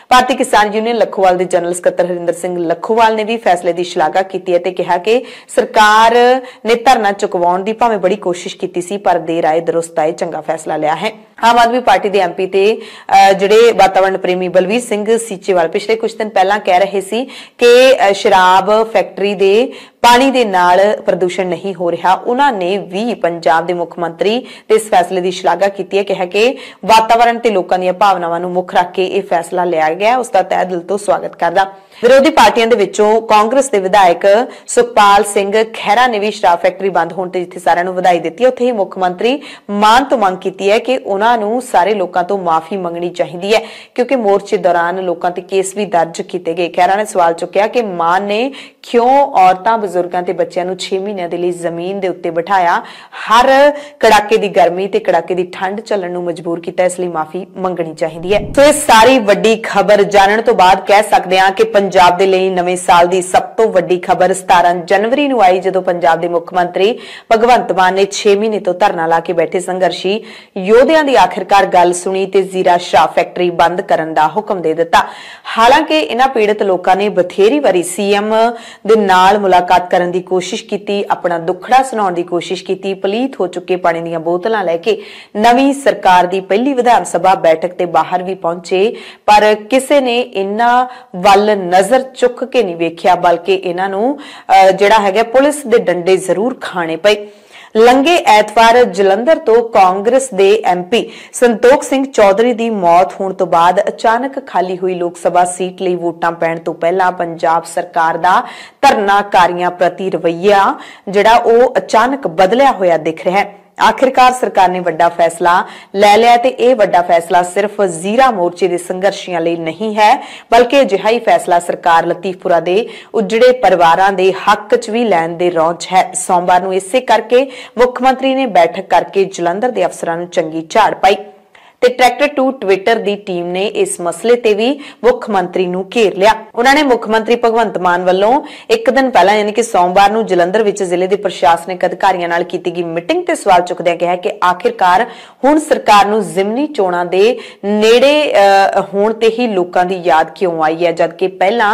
ਭਾਰਤੀ ਕਿਸਾਨ ਯੂਨੀਅਨ ਲੱਖੋਵਾਲ ਦੇ ਜਨਰਲ ਸਕੱਤਰ ਹਰਿੰਦਰ ਸਿੰਘ ਲੱਖੋਵਾਲ ਨੇ ਵੀ ਫੈਸਲੇ ਦੀ ਸ਼ਲਾਘਾ ਕੀਤੀ ਅਤੇ ਕਿਹਾ ਕਿ ਸਰਕਾਰ ਨੇ ਧਰਨਾ ਚੁਕਵਾਉਣ ਦੀ ਭਾਵੇਂ ਬੜੀ ਕੋਸ਼ਿਸ਼ ਕੀਤੀ ਸੀ, ਪਰ ਦੇਰ ਆਏ ਦਰੁਸਤ ਆਏ ਚੰਗਾ ਫੈਸਲਾ ਲਿਆ ਹੈ। ਆਮ ਆਦਮੀ ਪਾਰਟੀ ਦੇ ਐਮਪੀ ਤੇ ਜਿਹੜੇ ਵਾਤਾਵਰਣ ਪ੍ਰੇਮੀ ਬਲਵੀਰ ਸਿੰਘ ਸੀਚੇਵਾਲ ਪਿਛਲੇ ਕੁਝ ਦਿਨ ਪਹਿਲਾਂ ਕਹਿ ਰਹੇ ਸੀ ਕਿ ਸ਼ਰਾਬ ਫੈਕਟਰੀ ਦੇ ਪਾਣੀ ਦੇ ਨਾਲ ਪ੍ਰਦੂਸ਼ਣ ਨਹੀਂ ਹੋ ਰਿਹਾ। ਉਹਨਾਂ ਨੇ ਵੀ ਪੰਜਾਬ ਦੇ ਮੁੱਖ ਮੰਤਰੀ ਤੇ ਇਸ ਫੈਸਲੇ ਦੀ ਸ਼ਲਾਘਾ ਕੀਤੀ ਹੈ, ਕਿਹਾ ਕਿ ਵਾਤਾਵਰਣ ਤੇ ਲੋਕਾਂ ਦੀਆਂ ਭਾਵਨਾਵਾਂ ਨੂੰ ਮੁੱਖ ਰੱਖ ਕੇ ਇਹ ਫੈਸਲਾ ਲਿਆ ਗਿਆ। ਉਸ ਦਾ ਤਹਿ ਦਿਲ ਤੋਂ ਸਵਾਗਤ ਕਰਦਾ। ਵਿਰੋਧੀ ਪਾਰਟੀਆਂ ਦੇ ਵਿੱਚੋਂ ਕਾਂਗਰਸ ਦੇ ਵਿਧਾਇਕ ਸੁਖਪਾਲ ਸਿੰਘ ਖਹਿਰਾ ਨੇ ਵੀ ਸ਼ਰਾਬ ਫੈਕਟਰੀ ਬੰਦ ਹੋਣ ਤੇ ਜਿੱਥੇ ਸਾਰਿਆਂ ਨੂੰ ਵਧਾਈ ਦਿੱਤੀ, ਉੱਥੇ ਹੀ ਮੁੱਖ ਮੰਤਰੀ ਮਾਨ ਤੋਂ ਮੰਗ ਕੀਤੀ ਹੈ ਕਿ ਉਹਨਾਂ ਨੂੰ ਸਾਰੇ ਲੋਕਾਂ ਤੋਂ ਮਾਫੀ ਮੰਗਣੀ ਚਾਹੀਦੀ ਹੈ, ਕਿਉਂਕਿ ਮੋਰਚੇ ਦੌਰਾਨ ਲੋਕਾਂ ਤੇ ਕੇਸ ਵੀ ਦਰਜ ਕੀਤੇ ਗਏ। ਖਹਿਰਾ ਨੇ ਸਵਾਲ ਚੁੱਕਿਆ ਕਿ ਮਾਨ ਨੇ ਕਿਉਂ ਔਰਤਾਂ, ਬਜ਼ੁਰਗਾਂ ਤੇ ਬੱਚਿਆਂ ਨੂੰ 6 ਮਹੀਨਿਆਂ ਦੇ ਲਈ ਜ਼ਮੀਨ ਦੇ ਉੱਤੇ ਬਿਠਾਇਆ, ਹਰ ਕੜਾਕੇ ਦੀ ਗਰਮੀ ਤੇ ਕੜਾਕੇ ਦੀ ਠੰਡ ਝੱਲਣ ਨੂੰ ਮਜਬੂਰ ਕੀਤਾ, ਇਸ ਲਈ ਮਾਫੀ ਮੰਗਣੀ ਚਾਹੀਦੀ ਹੈ। ਸੋ ਇਹ ਸਾਰੀ ਵੱਡੀ ਖਬਰ ਜਾਣਨ ਤੋਂ ਬਾਅਦ ਕਹਿ ਸਕਦੇ ਹਾਂ ਕਿ ਪੰਜਾਬ ਦੇ ਲਈ ਨਵੇਂ ਸਾਲ ਦੀ ਸਭ ਤੋਂ ਵੱਡੀ ਖਬਰ 17 ਜਨਵਰੀ ਨੂੰ ਆਈ, ਜਦੋਂ ਪੰਜਾਬ ਦੇ ਮੁੱਖ ਮੰਤਰੀ ਭਗਵੰਤ ਮਾਨ ਨੇ 6 ਮਹੀਨੇ ਤੋਂ ਧਰਨਾ ਲਾ ਕੇ ਬੈਠੇ ਸੰਘਰਸ਼ੀ ਯੋਧਿਆਂ ਦੀ ਆਖਿਰਕਾਰ ਗੱਲ ਸੁਣੀ ਤੇ ਜ਼ੀਰਾ ਸ਼ਰਾਬ ਫੈਕਟਰੀ ਬੰਦ ਕਰਨ ਦਾ ਹੁਕਮ ਦੇ ਦਿੱਤਾ। ਹਾਲਾਂਕਿ ਇਹਨਾਂ ਪੀੜਤ ਲੋਕਾਂ ਨੇ ਬਥੇਰੀ ਵਾਰੀ ਸੀਐਮ ਦੇ ਨਾਲ ਮੁਲਾਕਾਤ ਕਰਨ ਦੀ ਕੋਸ਼ਿਸ਼ ਕੀਤੀ, ਆਪਣਾ ਦੁੱਖੜਾ ਸੁਣਾਉਣ ਦੀ ਕੋਸ਼ਿਸ਼ ਕੀਤੀ, ਪਲੀਤ ਹੋ ਚੁੱਕੇ ਪਾਣੀ ਦੀਆਂ ਬੋਤਲਾਂ ਲੈ ਕੇ ਨਵੀਂ ਸਰਕਾਰ ਦੀ ਪਹਿਲੀ ਵਿਧਾਨ ਸਭਾ ਬੈਠਕ ਤੇ ਬਾਹਰ ਵੀ ਪਹੁੰਚੇ, ਪਰ ਕਿਸੇ ਨੇ ਇਹਨਾਂ ਵੱਲ ਨਜ਼ਰ ਚੁੱਕ ਕੇ ਨਹੀਂ ਵੇਖਿਆ, ਬਲਕਿ ਇਹਨਾਂ ਨੂੰ ਜਿਹੜਾ ਹੈਗਾ ਪੁਲਿਸ ਦੇ ਡੰਡੇ ਜ਼ਰੂਰ ਖਾਣੇ ਪਏ। ਲੰਘੇ ਐਤਵਾਰ ਜਲੰਧਰ ਤੋਂ ਕਾਂਗਰਸ ਦੇ ਐਮਪੀ ਸੰਤੋਖ ਸਿੰਘ ਚੌਧਰੀ ਦੀ ਮੌਤ ਹੋਣ ਤੋਂ ਬਾਅਦ ਅਚਾਨਕ ਖਾਲੀ ਹੋਈ ਲੋਕ ਸਭਾ ਸੀਟ ਲਈ ਵੋਟਾਂ ਪੈਣ ਤੋਂ ਪਹਿਲਾਂ ਪੰਜਾਬ ਸਰਕਾਰ ਦਾ ਧਰਨਾਕਾਰੀਆਂ ਪ੍ਰਤੀ ਰਵੱਈਆ ਜਿਹੜਾ ਉਹ ਅਚਾਨਕ ਬਦਲਿਆ ਹੋਇਆ ਦਿਖ ਰਿਹਾ ਹੈ। ਆਖਿਰਕਾਰ ਸਰਕਾਰ ਨੇ ਵੱਡਾ ਫੈਸਲਾ ਲੈ ਲਿਆ ਤੇ ਇਹ ਵੱਡਾ ਫੈਸਲਾ ਸਿਰਫ ਜ਼ੀਰਾ ਮੋਰਚੇ ਦੇ ਸੰਘਰਸ਼ੀਆਂ ਲਈ ਨਹੀਂ ਹੈ, ਬਲਕਿ ਅਜਿਹਾ ਹੀ ਫੈਸਲਾ ਸਰਕਾਰ ਲਤੀਫਪੁਰਾ ਦੇ ਉਜੜੇ ਪਰਿਵਾਰਾਂ ਦੇ ਹੱਕ 'ਚ ਵੀ ਲੈਣ ਦੇ ਰੌਂਹ 'ਚ ਹੈ। ਸੋਮਵਾਰ ਨੂੰ ਇਸੇ ਕਰਕੇ ਮੁੱਖ ਮੰਤਰੀ ਨੇ ਬੈਠਕ ਕਰਕੇ ਜਲੰਧਰ ਦੇ ਅਫਸਰਾਂ ਨੂੰ ਚੰਗੀ ਝਾੜ ਪਾਈ ਤੇ ਟਰੈਕਟਰ ਟੂ ਟਵਿੱਟਰ ਦੀ ਟੀਮ ਨੇ ਇਸ ਮਸਲੇ ਤੇ ਵੀ ਮੁੱਖ ਮੰਤਰੀ ਨੂੰ ਘੇਰ ਲਿਆ। ਉਹਨਾਂ ਨੇ ਮੁੱਖ ਮੰਤਰੀ ਭਗਵੰਤ ਮਾਨ ਵੱਲੋਂ ਇੱਕ ਦਿਨ ਪਹਿਲਾਂ ਯਾਨੀ ਕਿ ਸੋਮਵਾਰ ਨੂੰ ਜਲੰਧਰ ਵਿੱਚ ਜ਼ਿਲ੍ਹੇ ਦੇ ਪ੍ਰਸ਼ਾਸਨਿਕ ਅਧਿਕਾਰੀਆਂ ਨਾਲ ਕੀਤੀ ਗਈ ਮੀਟਿੰਗ ਤੇ ਸਵਾਲ ਚੁੱਕਦਿਆਂ ਕਿਹਾ ਕਿ ਆਖਿਰਕਾਰ ਹੁਣ ਸਰਕਾਰ ਨੂੰ ਜ਼ਿਮਨੀ ਚੋਣਾਂ ਦੇ ਨੇੜੇ ਹੋਣ ਤੇ ਹੀ ਲੋਕਾਂ ਦੀ ਯਾਦ ਕਿਉਂ ਆਈ ਹੈ, ਜਦਕਿ ਪਹਿਲਾਂ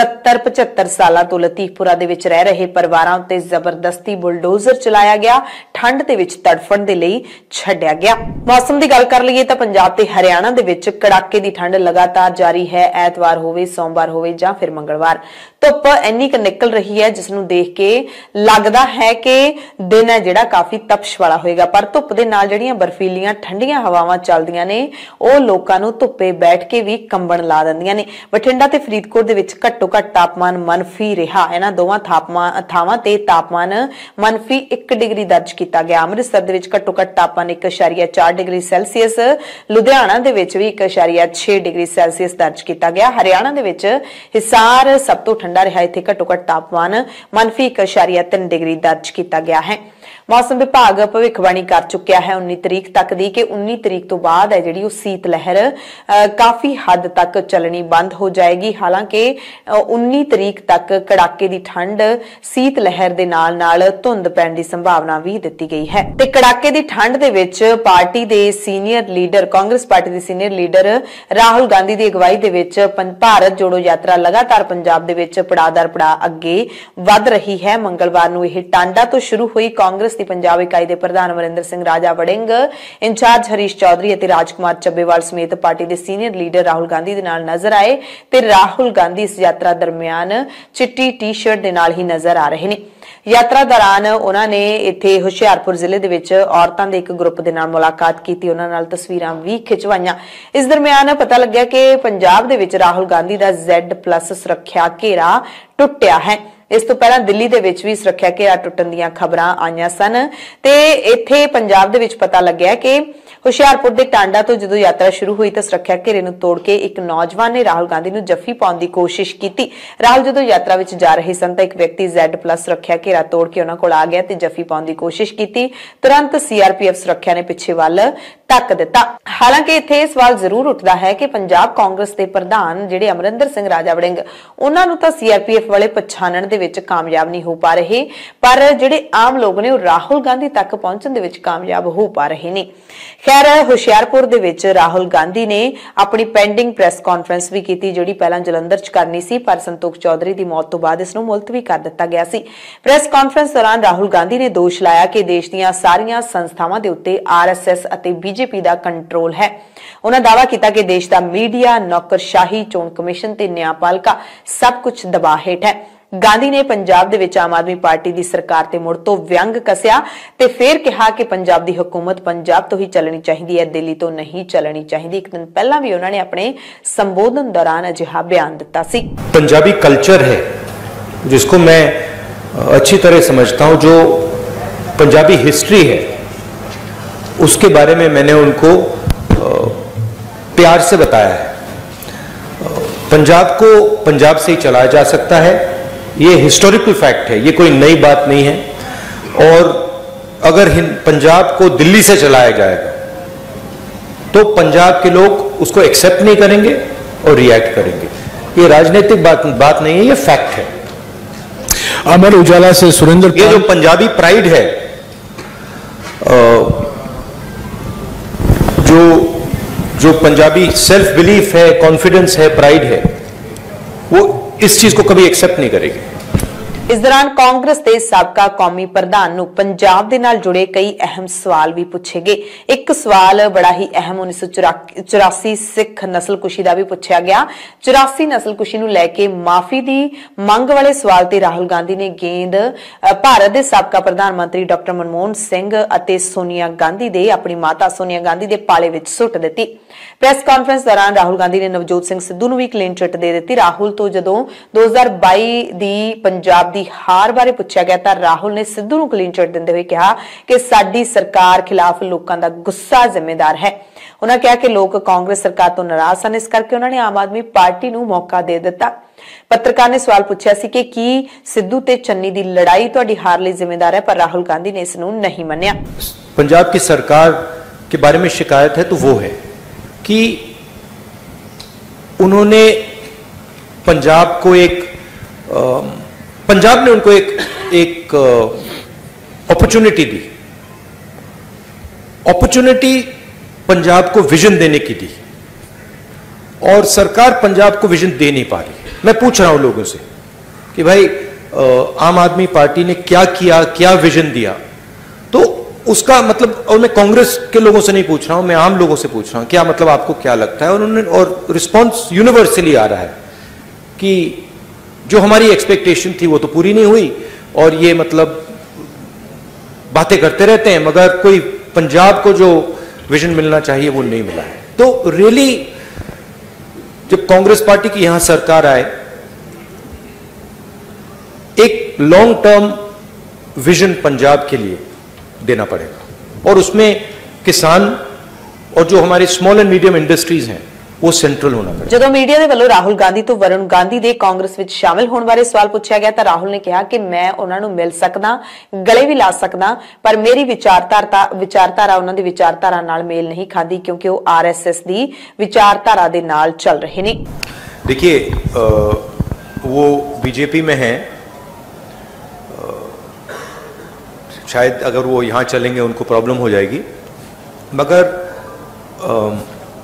70-75 ਸਾਲਾਂ ਤੋਂ ਲਤੀਫਪੁਰਾ ਦੇ ਵਿੱਚ ਰਹਿ ਰਹੇ ਪਰਿਵਾਰਾਂ ਉੱਤੇ ਜ਼ਬਰਦਸਤੀ ਬੁਲਡੋਜ਼ਰ ਚਲਾਇਆ ਗਿਆ, ਠੰਡ ਦੇ ਵਿੱਚ ਤੜਫਣ ਦੇ ਲਈ ਛੱਡਿਆ ਗਿਆ। ਮੌਸਮ ਦੀ ਗੱਲ ਕਰ ਲਈਏ ਤਾਂ ਪੰਜਾਬ ਤੇ ਹਰਿਆਣਾ ਦੇ ਵਿੱਚ ਕੜਾਕੇ ਦੀ ਠੰਡ ਲਗਾਤਾਰ ਜਾਰੀ ਹੈ। ਐਤਵਾਰ ਹੋਵੇ, ਸੋਮਵਾਰ ਹੋਵੇ ਜਾਂ ਫਿਰ ਮੰਗਲਵਾਰ, ਧੁੱਪ ਇੰਨੀ ਕੁ ਨਿਕਲ ਰਹੀ ਹੈ ਜਿਸ ਨੂੰ ਦੇਖ ਕੇ ਲੱਗਦਾ ਹੈ ਕਿ ਦਿਨ ਹੈ ਜਿਹੜਾ ਕਾਫੀ ਤਪਸ਼ ਵਾਲਾ ਹੋਏਗਾ, ਪਰ ਧੁੱਪ ਦੇ ਨਾਲ ਜਿਹੜੀਆਂ ਬਰਫੀਲੀਆਂ ਠੰਡੀਆਂ ਹਵਾਵਾਂ ਚੱਲਦੀਆਂ ਨੇ ਉਹ ਲੋਕਾਂ ਨੂੰ ਧੁੱਪੇ ਬੈਠ ਕੇ ਵੀ ਕੰਬਣ ਲਾ ਦਿੰਦੀਆਂ ਨੇ। ਬਠਿੰਡਾ ਤੇ ਫਰੀਦਕੋਟ ਦੇ ਵਿੱਚ ਘੱਟੋ ਘੱਟ ਤਾਪਮਾਨ ਮੰਨਫੀ ਰਿਹਾ। ਇਹਨਾਂ ਦੋਵਾਂ ਥਾਵਾਂ ਤੇ ਤਾਪਮਾਨ -1 ਡਿਗਰੀ ਦਰਜ ਕੀਤਾ ਗਿਆ। ਅੰਮ੍ਰਿਤਸਰ ਦੇ ਵਿੱਚ ਘੱਟੋ ਘੱਟ ਤਾਪਮਾਨ 1.4 ਡਿਗਰੀ ਸੈਲਸੀਅਸ, ਲੁਧਿਆਣਾ ਦੇ ਵਿੱਚ ਵੀ 1.6 ਡਿਗਰੀ ਸੈਲਸੀਅਸ ਦਰਜ ਕੀਤਾ ਗਿਆ। ਹਰਿਆਣਾ ਦੇ ਵਿੱਚ ਹਿਸਾਰ ਸਭ ਤੋਂ ਠੰਡਾ ਰਿਹਾ, ਇੱਥੇ ਘੱਟੋ ਘੱਟ ਤਾਪਮਾਨ -1.3 ਡਿਗਰੀ ਦਰਜ ਕੀਤਾ ਗਿਆ ਹੈ। ਮੌਸਮ ਵਿਭਾਗ ਭਵਿੱਖਬਾਣੀ ਕਰ ਚੁੱਕਿਆ ਹੈ 19 ਤਰੀਕ ਤੱਕ ਦੀ ਕਿ 19 ਤਰੀਕ ਤੋਂ ਬਾਅਦ ਹੈ ਜਿਹੜੀ ਉਹ ਸੀਤ ਲਹਿਰ ਕਾਫੀ ਹੱਦ ਤੱਕ ਚੱਲਣੀ ਬੰਦ ਹੋ ਜਾਏਗੀ। ਹਾਲਾਂਕਿ 19 ਤਰੀਕ ਤੱਕ ਕੜਾਕੇ ਦੀ ਠੰਡ, ਸੀਤ ਲਹਿਰ ਦੇ ਨਾਲ ਧੁੰਦ ਪੈਣ ਦੀ ਸੰਭਾਵਨਾ ਵੀ ਦਿੱਤੀ ਗਈ ਹੈ। ਤੇ ਕੜਾਕੇ ਦੀ ਠੰਡ ਦੇ ਵਿੱਚ ਪਾਰਟੀ ਦੇ ਸੀਨੀਅਰ ਲੀਡਰ, ਕਾਂਗਰਸ ਪਾਰਟੀ ਦੇ ਸੀਨੀਅਰ ਲੀਡਰ ਰਾਹੁਲ ਗਾਂਧੀ ਦੀ ਅਗਵਾਈ ਦੇ ਵਿੱਚ ਭਾਰਤ ਜੋੜੋ ਯਾਤਰਾ ਲਗਾਤਾਰ ਪੰਜਾਬ ਦੇ ਵਿੱਚ ਪੜਾਅ ਦਰ ਪੜਾਅ ਅੱਗੇ ਵੱਧ ਰਹੀ ਹੈ। ਮੰਗਲਵਾਰ ਨੂੰ ਇਹ ਟਾਂਡਾ ਤੋਂ ਸ਼ੁਰੂ ਹੋਈ। ਕਾਂਗਰਸ ਦੀ ਪੰਜਾਬ ਇਕਾਈ ਦੇ ਪ੍ਰਧਾਨ ਅਮਰਿੰਦਰ ਸਿੰਘ ਰਾਜਾ ਵੜਿੰਗ, ਇੰਚਾਰਜ ਹਰੀਸ਼ ਚੌਧਰੀ ਅਤੇ ਰਾਜਕੁਮਾਰ ਚੱਬੇਵਾਲ ਸਮੇਤ ਪਾਰਟੀ ਦੇ ਸੀਨੀਅਰ ਲੀਡਰ ਰਾਹੁਲ ਗਾਂਧੀ ਦੇ ਨਾਲ ਨਜ਼ਰ ਆਏ ਤੇ ਰਾਹੁਲ ਗਾਂਧੀ ਇਸ ਯਾਤਰਾ ਦਰਮਿਆਨ ਚਿੱਟੀ ਟੀ-ਸ਼ਰਟ ਦੇ ਨਾਲ ਹੀ ਨਜ਼ਰ ਆ ਰਹੇ ਨੇ। ਯਾਤਰਾ ਦੌਰਾਨ ਉਹਨਾਂ ਨੇ ਇੱਥੇ ਹੁਸ਼ਿਆਰਪੁਰ ਜ਼ਿਲ੍ਹੇ ਦੇ ਵਿੱਚ ਔਰਤਾਂ ਦੇ ਇੱਕ ਗਰੁੱਪ ਦੇ ਨਾਲ ਮੁਲਾਕਾਤ ਕੀਤੀ, ਉਹਨਾਂ ਨਾਲ ਤਸਵੀਰਾਂ ਵੀ ਖਿਚਵਾਈਆਂ। ਇਸ ਦਰਮਿਆਨ ਪਤਾ ਲੱਗਿਆ ਕਿ ਪੰਜਾਬ ਦੇ ਵਿੱਚ ਰਾਹੁਲ ਗਾਂਧੀ ਦਾ Z+ ਸੁਰੱਖਿਆ ਘੇਰਾ ਟੁੱਟਿਆ ਹੈ। ਇਸ ਤੋਂ ਪਹਿਲਾਂ ਦਿੱਲੀ ਦੇ ਵਿੱਚ ਵੀ ਸੁਰੱਖਿਆ ਘੇਰਾ ਟੁੱਟਣ ਦੀਆਂ ਖਬਰਾਂ ਆਈਆਂ ਸਨ ਤੇ ਇੱਥੇ ਪੰਜਾਬ ਦੇ ਵਿੱਚ ਪਤਾ ਲੱਗਿਆ ਕਿ ਹੁਸ਼ਿਆਰਪੁਰ ਦੇ ਟਾਂਡਾ ਤੋਂ ਜਦੋਂ ਯਾਤਰਾ ਸ਼ੁਰੂ ਹੋਈ ਤਾਂ ਸੁਰੱਖਿਆ ਘੇਰੇ ਨੂੰ ਤੋੜ ਕੇ ਇੱਕ ਨੌਜਵਾਨ ਨੇ ਰਾਹੁਲ ਗਾਂਧੀ ਨੂੰ ਜੱਫੀ ਪਾਉਣ ਦੀ ਕੋਸ਼ਿਸ਼ ਕੀਤੀ। ਰਾਹੁਲ ਜਦੋਂ ਯਾਤਰਾ ਵਿੱਚ ਜਾ ਰਹੇ ਸਨ ਤਾਂ ਇੱਕ ਵਿਅਕਤੀ Z+ ਸੁਰੱਖਿਆ ਘੇਰਾ ਤੋੜ ਕੇ ਉਹਨਾਂ ਕੋਲ ਆ ਗਿਆ ਤੇ ਜੱਫੀ ਪਾਉਣ ਦੀ ਕੋਸ਼ਿਸ਼ ਕੀਤੀ। ਤੁਰੰਤ CRPF ਸੁਰੱਖਿਆ ਨੇ ਪਿੱਛੇ ਵੱਲ ਢੱਕ ਦਿੱਤਾ। ਹਾਲਾਂਕਿ ਇੱਥੇ ਇਹ ਸਵਾਲ ਜ਼ਰੂਰ ਉੱਠਦਾ ਹੈ ਕਿ ਪੰਜਾਬ ਕਾਂਗਰਸ ਦੇ ਪ੍ਰਧਾਨ ਜਿਹੜੇ ਅਮਰਿੰਦਰ ਸਿੰਘ ਰਾਜਾ ਵੜਿੰਗ, ਉਹਨਾਂ ਨੂੰ ਤਾਂ ਸੀਆਰਪੀਐਫ ਵਾਲੇ ਪਛਾਣਨ ਦੇ ਵਿੱਚ ਕਾਮਯਾਬ ਨਹੀਂ ਹੋ ਪਾ ਰਹੇ, ਪਰ ਜਿਹੜੇ ਆਮ ਲੋਕ ਨੇ ਉਹ ਰਾਹੁਲ ਗਾਂਧੀ ਤੱਕ ਪਹੁੰਚਣ ਦੇ ਵਿੱਚ ਕਾਮਯਾਬ ਹੋ ਪਾ ਰਹੇ ਨੇ। ਖੈਰ, ਹੁਸ਼ਿਆਰਪੁਰ ਦੇ ਵਿੱਚ ਰਾਹੁਲ ਗਾਂਧੀ ਨੇ ਆਪਣੀ ਪੈਂਡਿੰਗ ਪ੍ਰੈਸ ਕਾਨਫਰੰਸ ਵੀ ਕੀਤੀ, ਜਿਹੜੀ ਪਹਿਲਾਂ ਜਲੰਧਰ 'ਚ ਕਰਨੀ ਸੀ, ਪਰ ਸੰਤੋਖ ਚੌਧਰੀ ਦੀ ਮੌਤ ਤੋਂ ਬਾਅਦ ਇਸ ਨੂੰ ਮੁਲਤਵੀ ਕਰ ਦਿੱਤਾ ਗਿਆ ਸੀ। ਪ੍ਰੈਸ ਕਾਨਫਰੰਸ ਦੌਰਾਨ ਰਾਹੁਲ ਗਾਂਧੀ ਨੇ ਦੋਸ਼ ਲਾਇਆ ਕਿ ਦੇਸ਼ ਦੀਆਂ ਸਾਰੀਆਂ ਸੰਸਥਾਵਾਂ ਦੇ ਉੱਤੇ ਆਰਐਸਐਸ ਅਤੇ ਬੀਜੇਪੀ ਦਾ ਕੰਟਰੋਲ ਹੈ। ਉਹਨਾਂ ਦਾਅਵਾ ਕੀਤਾ ਕਿ ਦੇਸ਼ ਦਾ ਮੀਡੀਆ, ਨੌਕਰਸ਼ਾਹੀ, ਚੋਣ ਕਮਿਸ਼ਨ ਤੇ ਨਿਆਂਪਾਲਿਕਾ ਸਭ ਕੁਝ ਦਬਾਅ ਹੇਠ ਹੈ। ਗਾਂਧੀ ਨੇ ਪੰਜਾਬ ਦੇ ਵਿੱਚ ਆਮ ਆਦਮੀ ਪਾਰਟੀ ਦੀ ਸਰਕਾਰ ਤੇ ਮੁੜ ਤੋਂ ਵਿਅੰਗ ਕੱਸਿਆ ਤੇ ਫਿਰ ਕਿਹਾ ਕਿ ਪੰਜਾਬ ਦੀ ਹਕੂਮਤ ਪੰਜਾਬ ਤੋਂ ਹੀ ਚੱਲਣੀ ਚਾਹੀਦੀ ਹੈ, ਦਿੱਲੀ ਤੋਂ ਨਹੀਂ ਚੱਲਣੀ ਚਾਹੀਦੀ। ਇੱਕ ਦਿਨ ਪਹਿਲਾਂ ਵੀ ਉਹਨਾਂ ਨੇ ਆਪਣੇ ਸੰਬੋਧਨ ਦੌਰਾਨ ਅਜਿਹਾ ਬਿਆਨ ਦਿੱਤਾ ਸੀ। पंजाबी कल्चर है जिसको मैं अच्छी तरह समझता हूं, जो पंजाबी हिस्ट्री है उसके बारे में मैंने उनको प्यार से बताया है। पंजाब को पंजाब से ही चलाया जा सकता है, ये हिस्टोरिकल फैक्ट है, ये कोई नई बात नहीं है। और अगर पंजाब को दिल्ली से चलाया जाएगा तो पंजाब के लोग उसको एक्सेप्ट नहीं करेंगे और रिएक्ट करेंगे। ये राजनीतिक बात नहीं है, ये फैक्ट है। अमर उजाला से सुरेंद्र, ये जो पंजाबी प्राइड है, जो पंजाबी सेल्फ बिलीफ है, कॉन्फिडेंस है, प्राइड है, वो इस चीज को कभी एक्सेप्ट नहीं करेगी। इस दौरान कांग्रेस के साबका कौमी प्रधान नूं पंजाब दे नाल जुड़े कई अहम सवाल भी पूछे गए। एक सवाल बड़ा ही अहम 1984 सिख नस्लकुशी का भी पूछा गया। 84 नस्लकुशी नूं लैके माफी दी मंग वाले सवाल ते राहुल गांधी ने गेंद भारत के साबका प्रधानमंत्री डॉक्टर मनमोहन सिंह अते सोनिया गांधी दे अपनी माता सोनिया गांधी दे पाले विच सुट दित्ती। प्रेस कॉन्फ्रेंस दौरान राहुल गांधी ने नवजोत सिंह सिद्धू नूं भी क्लीन चिट दे दित्ती। राहुल तो जदों 2022 दी पंजाब दी हार बारे पूछा गया तो राहुल ने सिद्धू नूं क्लीन चिट दिंदे हुए कहा कि साडी सरकार खिलाफ लोकां दा गुस्सा जिम्मेदार है। उन्होंने कहा कि लोग कांग्रेस सरकार तो नाराज सन, इस करके उन्होंने आम आदमी पार्टी नूं मौका दे दिता। पत्रकार ने सवाल पूछा सी कि की सिद्धू ते चन्नी दी लड़ाई तुहाडी हार लई जिम्मेदार है, पर राहुल गांधी ने इसनूं नहीं मन्निया। पंजाब की सरकार के बारे में शिकायत है तो वो है कि उन्होंने पंजाब को पंजाब ने उनको एक अपॉर्चुनिटी दी, अपॉर्चुनिटी पंजाब को विजन देने की दी, और सरकार पंजाब को विजन दे नहीं पा रही। मैं पूछ रहा हूं लोगों से कि भाई आम आदमी पार्टी ने क्या किया, क्या विजन दिया, तो उसका मतलब, और मैं कांग्रेस के लोगों से नहीं पूछ रहा हूं, मैं आम लोगों से पूछ रहा हूं क्या मतलब आपको क्या लगता है। और उन्होंने, और रिस्पॉन्स यूनिवर्सली आ रहा है कि जो हमारी एक्सपेक्टेशन थी वो तो पूरी नहीं हुई, और ये मतलब बातें करते रहते हैं मगर कोई पंजाब को जो विजन मिलना चाहिए वो नहीं मिला है। तो रियली जब कांग्रेस पार्टी की यहां सरकार आए, एक लॉन्ग टर्म विजन पंजाब के लिए देना पड़ेगा, और उसमें किसान और जो हमारे स्मॉल एंड मीडियम इंडस्ट्रीज हैं वो सेंट्रल होना पड़ेगा। ਜਦੋਂ ਮੀਡੀਆ ਦੇ ਵੱਲੋਂ ਰਾਹੁਲ ਗਾਂਧੀ ਤੋਂ ਵਰੁਣ ਗਾਂਧੀ ਦੇ ਕਾਂਗਰਸ ਵਿੱਚ ਸ਼ਾਮਿਲ ਹੋਣ ਬਾਰੇ ਸਵਾਲ ਪੁੱਛਿਆ ਗਿਆ ਤਾਂ ਰਾਹੁਲ ਨੇ ਕਿਹਾ ਕਿ ਮੈਂ ਉਹਨਾਂ ਨੂੰ ਮਿਲ ਸਕਦਾ, ਗਲੇ ਵੀ ਲਾ ਸਕਦਾ, ਪਰ ਮੇਰੀ ਵਿਚਾਰਧਾਰਾ ਉਹਨਾਂ ਦੀ ਵਿਚਾਰਧਾਰਾ ਨਾਲ ਮੇਲ ਨਹੀਂ ਖਾਂਦੀ, ਕਿਉਂਕਿ ਉਹ ਆਰਐਸਐਸ ਦੀ ਵਿਚਾਰਧਾਰਾ ਦੇ ਨਾਲ ਚੱਲ ਰਹੇ ਨੇ। देखिए, वो बीजेपी में हैं, शायद अगर वो यहाँ चलेंगे उनको प्रॉब्लम हो जाएगी, मगर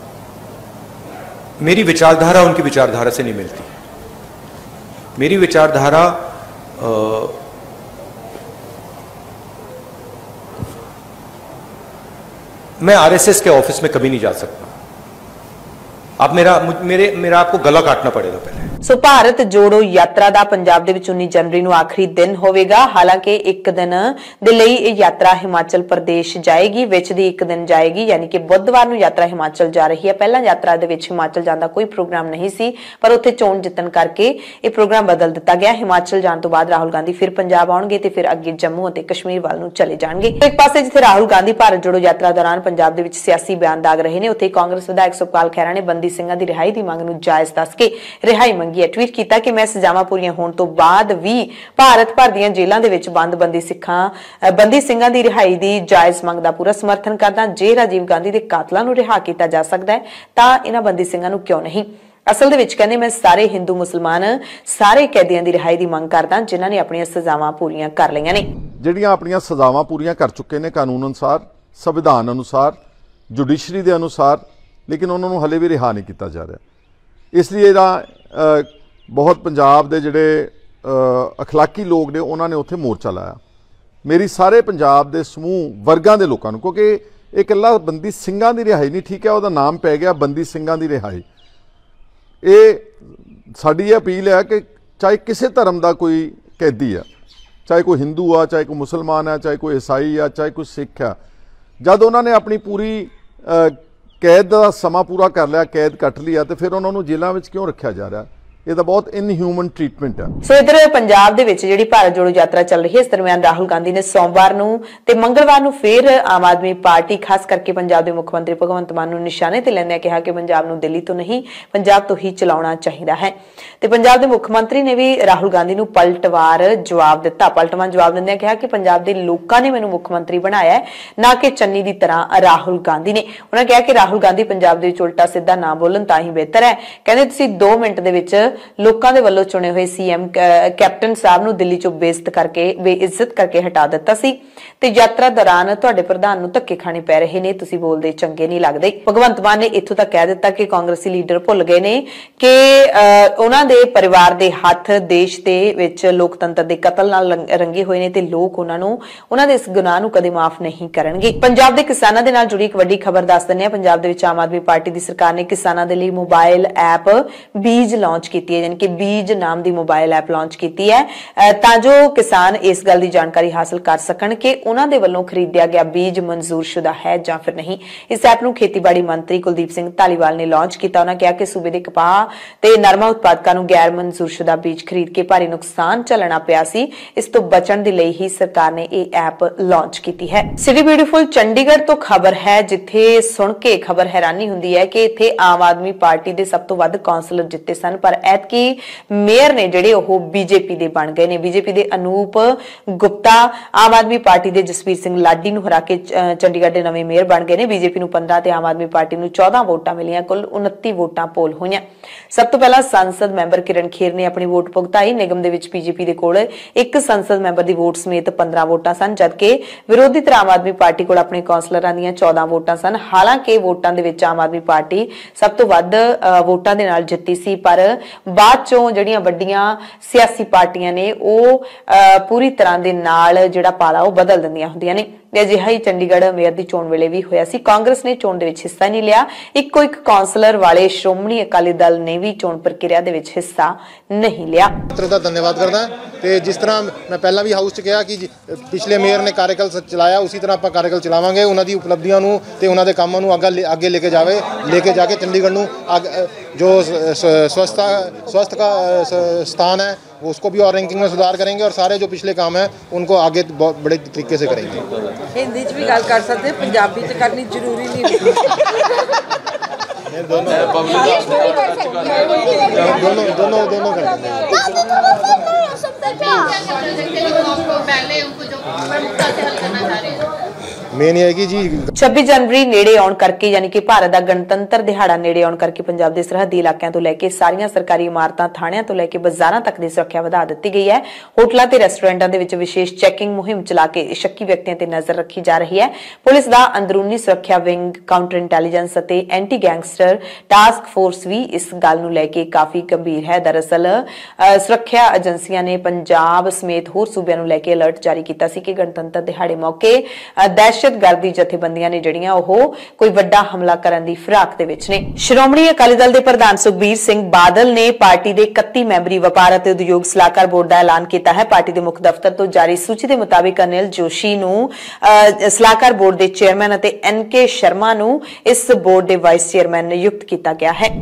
मेरी विचारधारा उनकी विचारधारा से नहीं मिलती। मेरी विचारधारा मैं आरएसएस के ऑफिस में कभी नहीं जा सकता। आप मेरा आपको गला काटना पड़ेगा पहले। सो भारत जोड़ो यात्रा ਦਾ ਪੰਜਾਬ ਦੇ ਵਿੱਚ 19 ਜਨਵਰੀ ਨੂੰ ਆਖਰੀ ਦਿਨ ਹੋਵੇਗਾ। ਹਾਲਾਂਕਿ ਇੱਕ ਦਿਨ ਦੇ ਲਈ ਇਹ ਯਾਤਰਾ ਹਿਮਾਚਲ ਪ੍ਰਦੇਸ਼ ਜਾਏਗੀ, ਵਿੱਚ ਦੀ ਇੱਕ ਦਿਨ ਜਾਏਗੀ, ਯਾਨੀ ਕਿ ਬੁੱਧਵਾਰ ਨੂੰ ਯਾਤਰਾ ਹਿਮਾਚਲ ਜਾ ਰਹੀ ਹੈ। ਪਹਿਲਾਂ ਯਾਤਰਾ ਦੇ ਵਿੱਚ ਹਿਮਾਚਲ ਜਾਣ ਦਾ ਕੋਈ ਪ੍ਰੋਗਰਾਮ ਨਹੀਂ ਸੀ, ਪਰ ਉੱਥੇ ਚੋਣ ਜਿੱਤਣ ਕਰਕੇ ਇਹ ਪ੍ਰੋਗਰਾਮ ਬਦਲ ਦਿੱਤਾ ਗਿਆ। ਹਿਮਾਚਲ ਜਾਣ ਤੋਂ ਬਾਅਦ ਰਾਹੁਲ ਗਾਂਧੀ ਫਿਰ ਪੰਜਾਬ ਆਉਣਗੇ ਤੇ ਫਿਰ ਅੱਗੇ ਜੰਮੂ ਅਤੇ ਕਸ਼ਮੀਰ ਵੱਲ ਨੂੰ ਚਲੇ ਜਾਣਗੇ। ਇੱਕ ਪਾਸੇ ਜਿੱਥੇ ਰਾਹੁਲ ਗਾਂਧੀ ਭਾਰਤ ਜੋੜੋ ਯਾਤਰਾ ਦੌਰਾਨ ਪੰਜਾਬ ਦੇ ਵਿੱਚ ਸਿਆਸੀ ਬਿਆਨ ਦਾਗ ਰਹੇ ਨੇ, ਉੱਥੇ ਕਾਂਗਰਸ ਵਿਧਾਇਕ ਸੁਖਪਾਲ ਖਹਿਰਾ ਨੇ ਬੰਦੀ ਸਿੰਘਾਂ ਦੀ ਰਿਹਾਈ ਦੀ ਮੰਗ ਨੂੰ ਜਾਇਜ਼ ਦੱਸ ਕੇ ਰਿਹਾਈ ਮੰਗੀ ਹੈ। ਟਵੀਟ ਕੀਤਾ ਕਿ ਮੈਂ ਸਜ਼ਾਵਾਂ ਪੂਰੀਆਂ ਹੋਣ ਤੋਂ ਬਾਅਦ ਵੀ ਭਾਰਤ ਭਰ ਦੀਆਂ ਜੇਲ੍ਹਾਂ ਦੇ ਵਿੱਚ ਬੰਦ ਬੰਦੀ ਸਿੰਘਾਂ ਦੀ ਰਿਹਾਈ ਦੀ ਜਾਇਜ਼ ਮੰਗ ਦਾ ਪੂਰਾ ਸਮਰਥਨ ਕਰਦਾ। ਜੇ ਰਾਜੀਵ ਗਾਂਧੀ ਦੇ ਕਾਤਲਾਂ ਨੂੰ ਰਿਹਾ ਕੀਤਾ ਜਾ ਸਕਦਾ ਹੈ ਤਾਂ ਇਹਨਾਂ ਬੰਦੀ ਸਿੰਘਾਂ ਨੂੰ ਕਿਉਂ ਨਹੀਂ। ਅਸਲ ਦੇ ਵਿੱਚ ਕਹਿੰਦੇ ਮੈਂ ਸਾਰੇ ਹਿੰਦੂ ਮੁਸਲਮਾਨ ਸਾਰੇ ਕੈਦੀਆਂ ਦੀ ਰਿਹਾਈ ਦੀ ਮੰਗ ਕਰਦਾ ਜਿਨ੍ਹਾਂ ਨੇ ਆਪਣੀਆਂ ਸਜ਼ਾਵਾਂ ਪੂਰੀਆਂ ਕਰ ਲਈਆਂ ਨੇ। ਜਿਹੜੀਆਂ ਆਪਣੀਆਂ ਸਜ਼ਾਵਾਂ ਪੂਰੀਆਂ ਕਰ ਚੁੱਕੇ ਨੇ ਕਾਨੂੰਨ ਅਨੁਸਾਰ, ਸੰਵਿਧਾਨ ਅਨੁਸਾਰ, ਜੁਡੀਸ਼ਰੀ ਦੇ ਅਨੁਸਾਰ, ਲੇਕਿਨ ਉਹਨਾਂ ਨੂੰ ਹਲੇ ਵੀ ਰਿਹਾ ਨਹੀਂ ਕੀਤਾ ਜਾ ਰਿਹਾ। ਇਸ ਲਈ ਇਹਦਾ ਬਹੁਤ ਪੰਜਾਬ ਦੇ ਜਿਹੜੇ ਅਖਲਾਕੀ ਲੋਕ ਨੇ ਉਹਨਾਂ ਨੇ ਉੱਥੇ ਮੋਰਚਾ ਲਾਇਆ। ਮੇਰੀ ਸਾਰੇ ਪੰਜਾਬ ਦੇ ਸਮੂਹ ਵਰਗਾਂ ਦੇ ਲੋਕਾਂ ਨੂੰ, ਕਿਉਂਕਿ ਇਹ ਇਕੱਲਾ ਬੰਦੀ ਸਿੰਘਾਂ ਦੀ ਰਿਹਾਈ ਨਹੀਂ, ਠੀਕ ਹੈ ਉਹਦਾ ਨਾਮ ਪੈ ਗਿਆ ਬੰਦੀ ਸਿੰਘਾਂ ਦੀ ਰਿਹਾਈ। ਇਹ ਸਾਡੀ ਅਪੀਲ ਹੈ ਕਿ ਚਾਹੇ ਕਿਸੇ ਧਰਮ ਦਾ ਕੋਈ ਕੈਦੀ ਆ, ਚਾਹੇ ਕੋਈ ਹਿੰਦੂ ਆ, ਚਾਹੇ ਕੋਈ ਮੁਸਲਮਾਨ ਆ, ਚਾਹੇ ਕੋਈ ਈਸਾਈ ਆ, ਚਾਹੇ ਕੋਈ ਸਿੱਖ ਆ, ਜਦ ਉਹਨਾਂ ਨੇ ਆਪਣੀ ਪੂਰੀ ਕੈਦ ਦਾ ਸਮਾਂ ਪੂਰਾ ਕਰ ਲਿਆ, ਕੈਦ ਕੱਟ ਲਿਆ, ਤੇ ਫਿਰ ਉਹਨਾਂ ਨੂੰ ਜੇਲ੍ਹਾਂ ਵਿੱਚ ਕਿਉਂ ਰੱਖਿਆ ਜਾ ਰਿਹਾ? ਇਹ ਤਾਂ ਬਹੁਤ ਇਨਹਿਊਮਨ ਟ੍ਰੀਟਮੈਂਟ ਹੈ। ਸੋ ਇਧਰ ਪੰਜਾਬ ਦੇ ਵਿੱਚ ਜਿਹੜੀ ਭਾਰਤ ਜੋੜੋ ਯਾਤਰਾ ਚੱਲ ਰਹੀ ਹੈ, ਇਸ ਦਰਮਿਆਨ ਰਾਹੁਲ ਗਾਂਧੀ ਨੇ ਸੋਮਵਾਰ ਨੂੰ ਤੇ ਮੰਗਲਵਾਰ ਨੂੰ ਫਿਰ ਆਮ ਆਦਮੀ ਪਾਰਟੀ ਖਾਸ ਕਰਕੇ ਪੰਜਾਬ ਦੇ ਮੁੱਖ ਮੰਤਰੀ ਭਗਵੰਤ ਮਾਨ ਨੂੰ ਨਿਸ਼ਾਨੇ ਤੇ ਲੈਂਦਿਆਂ ਕਿਹਾ ਕਿ ਪੰਜਾਬ ਨੂੰ ਦਿੱਲੀ ਤੋਂ ਨਹੀਂ ਪੰਜਾਬ ਤੋਂ ਹੀ ਚਲਾਉਣਾ ਚਾਹੀਦਾ ਹੈ। ਤੇ ਪੰਜਾਬ ਦੇ ਮੁੱਖ ਮੰਤਰੀ ਨੇ ਵੀ ਰਾਹੁਲ ਗਾਂਧੀ ਨੂੰ ਪਲਟਵਾਰ ਜਵਾਬ ਦਿੰਦਿਆਂ ਕਿਹਾ ਕਿ ਪੰਜਾਬ ਦੇ ਲੋਕਾਂ ਨੇ ਮੈਨੂੰ ਮੁੱਖ ਮੰਤਰੀ ਬਣਾਇਆ ਹੈ, ਨਾ ਕਿ ਚੰਨੀ ਦੀ ਤਰ੍ਹਾਂ ਰਾਹੁਲ ਗਾਂਧੀ ਨੇ। ਉਹਨਾਂ ਕਿਹਾ ਕਿ ਰਾਹੁਲ ਗਾਂਧੀ ਪੰਜਾਬ ਦੇ ਵਿੱਚ ਉਲਟਾ ਸਿੱਧਾ ਨਾ ਬੋਲਣ ਤਾਂ ਹੀ ਬਿਹਤਰ ਹੈ। ਕਹਿੰਦੇ ਤੁਸੀਂ 2 ਮਿੰਟ ਦੇ ਵਿੱਚ ਲੋਕਾਂ ਦੇ ਵੱਲੋਂ ਚੁਣੇ ਹੋਏ ਸੀਐਮ ਕੈਪਟਨ ਸਾਹਿਬ ਨੂੰ ਦਿੱਲੀ ਚੋਂ ਬੇਇੱਜ਼ਤ ਕਰਕੇ ਹਟਾ ਦਿੱਤਾ ਸੀ ਤੇ ਯਾਤਰਾ ਦੌਰਾਨ ਤੁਹਾਡੇ ਪ੍ਰਧਾਨ ਨੂੰ ਧੱਕੇ ਖਾਣੇ ਪੈ ਰਹੇ ਨੇ, ਤੁਸੀਂ ਬੋਲਦੇ ਚੰਗੇ ਨਹੀਂ ਲੱਗਦੇ। ਭਗਵੰਤ ਮਾਨ ਨੇ ਇੱਥੋਂ ਤੱਕ ਕਹਿ ਦਿੱਤਾ ਕਿ ਕਾਂਗਰਸੀ ਲੀਡਰ ਭੁੱਲ ਗਏ ਨੇ ਕਿ ਉਹਨਾਂ ਦੇ ਪਰਿਵਾਰ ਦੇ ਹੱਥ ਦੇਸ਼ ਦੇ ਵਿੱਚ ਲੋਕਤੰਤਰ ਦੇ ਕਤਲ ਨਾਲ ਰੰਗੇ ਹੋਏ ਨੇ ਤੇ ਲੋਕ ਉਹਨਾਂ ਦੇ ਇਸ ਗੁਨਾਹ ਨੂੰ ਕਦੇ ਮਾਫ ਨਹੀਂ ਕਰਨਗੇ। ਪੰਜਾਬ ਦੇ ਕਿਸਾਨਾਂ ਦੇ ਨਾਲ ਜੁੜੀ ਇੱਕ ਵੱਡੀ ਖਬਰ ਦੱਸ ਦਿੰਦੇ ਹਾਂ। ਪੰਜਾਬ ਦੇ ਵਿੱਚ ਆਮ ਆਦਮੀ ਪਾਰਟੀ ਦੀ ਸਰਕਾਰ ਨੇ ਕਿਸਾਨਾਂ ਦੇ ਲਈ ਮੋਬਾਈਲ ਐਪ ਬੀਜ ਲਾਂਚ ਕੀਤੀ ਹੈ, ਯਾਨੀ ਕਿ ਬੀਜ ਨਾਮ ਦੀ ਮੋਬਾਈਲ ਐਪ ਲਾਂਚ ਕੀਤੀ ਹੈ ਤਾਂ ਜੋ ਕਿਸਾਨ ਇਸ ਗੱਲ ਦੀ ਜਾਣਕਾਰੀ ਹਾਸਲ ਕਰ ਸਕਣ ਕਿ ਉਹਨਾਂ ਦੇ ਵੱਲੋਂ ਖਰੀਦਿਆ ਗਿਆ ਬੀਜ ਮਨਜ਼ੂਰਸ਼ੁਦਾ ਹੈ ਜਾਂ ਫਿਰ ਨਹੀਂ। ਇਸ ਐਪ ਨੂੰ ਖੇਤੀਬਾੜੀ ਮੰਤਰੀ ਕੁਲਦੀਪ ਸਿੰਘ ਧਾਲੀਵਾਲ ਨੇ ਲਾਂਚ ਕੀਤਾ। ਉਹਨਾਂ ਕਿਹਾ ਕਿ ਸੂਬੇ ਦੇ ਕਪਾਹ ਤੇ ਨਰਮਾ ਉਤਪਾਦਕਾਂ ਨੂੰ ਗੈਰ ਮਨਜ਼ੂਰਸ਼ੁਦਾ ਬੀਜ ਖਰੀਦ ਕੇ ਭਾਰੀ ਨੁਕਸਾਨ ਝੱਲਣਾ ਪਿਆ ਸੀ। ਇਸ ਤੋਂ ਬਚਣ ਦੇ ਲਈ ਹੀ ਸਰਕਾਰ ਨੇ ਇਹ ਐਪ ਲਾਂਚ ਕੀਤੀ ਹੈ। ਸਿਟੀ ਬਿਊਟੀਫੁਲ ਚੰਡੀਗੜ੍ਹ ਤੋਂ ਖਬਰ ਹੈ, ਜਿੱਥੇ ਸੁਣ ਕੇ ਖਬਰ ਹੈਰਾਨੀ ਹੁੰਦੀ ਹੈ ਕਿ ਇੱਥੇ ਆਮ ਆਦਮੀ ਪਾਰਟੀ ਦੇ ਸਭ ਤੋਂ ਵੱਧ ਕੌਂਸਲਰ ਜਿੱਤੇ ਸਨ, ਪਰ ਐਤਕੀ ਮੇਅਰ ਨੇ ਜਿਹੜੇ ਉਹ ਬੀਜੇਪੀ ਦੇ ਬਣ ਗਏ ਨੇ। ਬੀਜੇਪੀ ਦੇ ਅਨੂਪ ਗੁਪਤਾ ਆਮ ਆਦਮੀ ਪਾਰਟੀ ਦੇ ਜਸਵੀਰ ਸਿੰਘ ਲਾਡੀ ਨੂੰ ਹਰਾ ਕੇ ਚੰਡੀਗੜ੍ਹ ਦੇ ਨਵੇਂ ਮੇਅਰ ਬਣ ਗਏ ਨੇ। ਬੀਜੇਪੀ ਨੂੰ 15 ਤੇ ਆਮ ਆਦਮੀ ਪਾਰਟੀ ਨੂੰ 14 ਵੋਟਾਂ ਮਿਲੀਆਂ। ਕੁੱਲ 29 ਵੋਟਾਂ ਪੋਲ ਹੋਈਆਂ। ਸਭ ਤੋਂ ਪਹਿਲਾਂ ਸੰਸਦ ਮੈਂਬਰ ਕਿਰਨ ਖੇਰ ਨੇ ਆਪਣੀ ਵੋਟ ਭੁਗਤਾਈ। ਨਿਗਮ ਦੇ ਵਿੱਚ ਬੀਜੇਪੀ ਦੇ ਕੋਲ ਇੱਕ ਸੰਸਦ ਮੈਂਬਰ ਦੀ ਵੋਟ ਸਮੇਤ 15 ਵੋਟਾਂ ਸਨ, ਜਦਕਿ ਵਿਰੋਧੀ ਧਿਰ ਆਮ ਆਦਮੀ ਪਾਰਟੀ ਕੋਲ ਆਪਣੇ ਕੌਂਸਲਰਾਂ ਦੀਆਂ 14 ਵੋਟਾਂ ਸਨ। ਹਾਲਾਂਕਿ ਵੋਟਾਂ ਦੇ ਵਿੱਚ ਆਮ ਆਦਮੀ ਪਾਰਟੀ ਸਭ ਤੋਂ ਵੱਧ ਵੋਟਾਂ ਦੇ ਨਾਲ ਜਿੱਤੀ ਸੀ, ਪਰ ਬਾਅਦ ਚੋਂ ਜਿਹੜੀਆਂ ਵੱਡੀਆਂ ਸਿਆਸੀ ਪਾਰਟੀਆਂ ਨੇ ਉਹ ਪੂਰੀ ਤਰ੍ਹਾਂ ਦੇ ਨਾਲ ਜਿਹੜਾ ਪਾਲਾ ਉਹ ਬਦਲ ਦਿੰਦੀਆਂ ਹੁੰਦੀਆਂ ਨੇ। ਅਜਿਹਾ ਹੀ ਚੰਡੀਗੜ੍ਹ ਮੇਅਰ ਦੀ ਚੋਣ ਵੇਲੇ ਵੀ ਹੋਇਆ ਸੀ। ਕਾਂਗਰਸ ਨੇ ਚੋਣ ਦੇ ਵਿੱਚ ਹਿੱਸਾ ਨਹੀਂ ਲਿਆ। ਇੱਕੋ ਇੱਕ ਕੌਂਸਲਰ ਵਾਲੇ ਸ਼੍ਰੋਮਣੀ ਅਕਾਲੀ ਦਲ ਨੇ ਵੀ ਚੋਣ ਪ੍ਰਕਿਰਿਆ ਦੇ ਵਿੱਚ ਹਿੱਸਾ ਨਹੀਂ ਲਿਆ। ਦਾ ਧੰਨਵਾਦ ਕਰਦਾ ਤੇ ਜਿਸ ਤਰ੍ਹਾਂ ਮੈਂ ਪਹਿਲਾਂ ਵੀ ਹਾਊਸ 'ਚ ਕਿਹਾ ਕਿ ਪਿਛਲੇ ਮੇਅਰ ਨੇ ਕਾਰਜਕਾਲ ਚਲਾਇਆ, ਉਸੇ ਤਰ੍ਹਾਂ ਆਪਾਂ ਕਾਰਜਕਾਲ ਚਲਾਵਾਂਗੇ। ਉਹਨਾਂ ਦੀ ਉਪਲਬਧੀਆਂ ਨੂੰ ਤੇ ਉਹਨਾਂ ਦੇ ਕੰਮਾਂ ਨੂੰ ਅੱਗੇ ਲੈ ਕੇ ਜਾ ਕੇ ਚੰਡੀਗढ़ ਨੂੰ जो स्वस्थ का स्थान है वो उसको भी और रैंकिंग में सुधार करेंगे और सारे जो पिछले काम हैं उनको आगे बहुत बड़े तरीके से करेंगे। हिंदी च भी गल कर सकते, पंजाबी च करनी जरूरी नहीं। दोनों मेन है कि जी 26 जनवरी नेड़े आउण करके यानी कि भारत का गणतंत्र दिहाड़ा नेड़े आउण करके पंजाब के सरहदी इलाकों तो लैके सारियां सरकारी इमारतां थाणियां तो लैके बाजारां तक की सुरक्षा वधा दी गई है। होटलों ते रेस्टोरेंटां दे विच विशेष चैकिंग मुहिम चला के शक्की व्यक्तियों ते नजर रखी जा रही है। पुलिस दा अंदरूनी सुरक्षा विंग, काउंटर इंटैलीजेंस अते एंटी गैंगस्टर टास्क फोर्स भी इस गल नूं लैके काफी गंभीर है। दरअसल सुरक्षा एजेंसियां ने पंजाब समेत होर सूबियां नूं लैके अलर्ट जारी कीता सी कि गणतंत्र दिहाड़े मौके दहशतगर्दी जथेबंदियां ने जड़ियां ओह कोई वड्डा हमला करन दी फिराक दे विच ने। श्रोमणी अकाली दल दे प्रधान सुखबीर सिंह बादल ने पार्टी दे 31 मैंबरी व्यापार अते उद्योग सलाहकार बोर्ड दा ऐलान कीता है। पार्टी दे मुख दफ्तर तो जारी सूची दे मुताबिक अनिल जोशी नूं सलाहकार बोर्ड दे चेयरमैन अते NK शर्मा नूं इस बोर्ड दे वाइस चेयरमैन नियुक्त कीता गया है।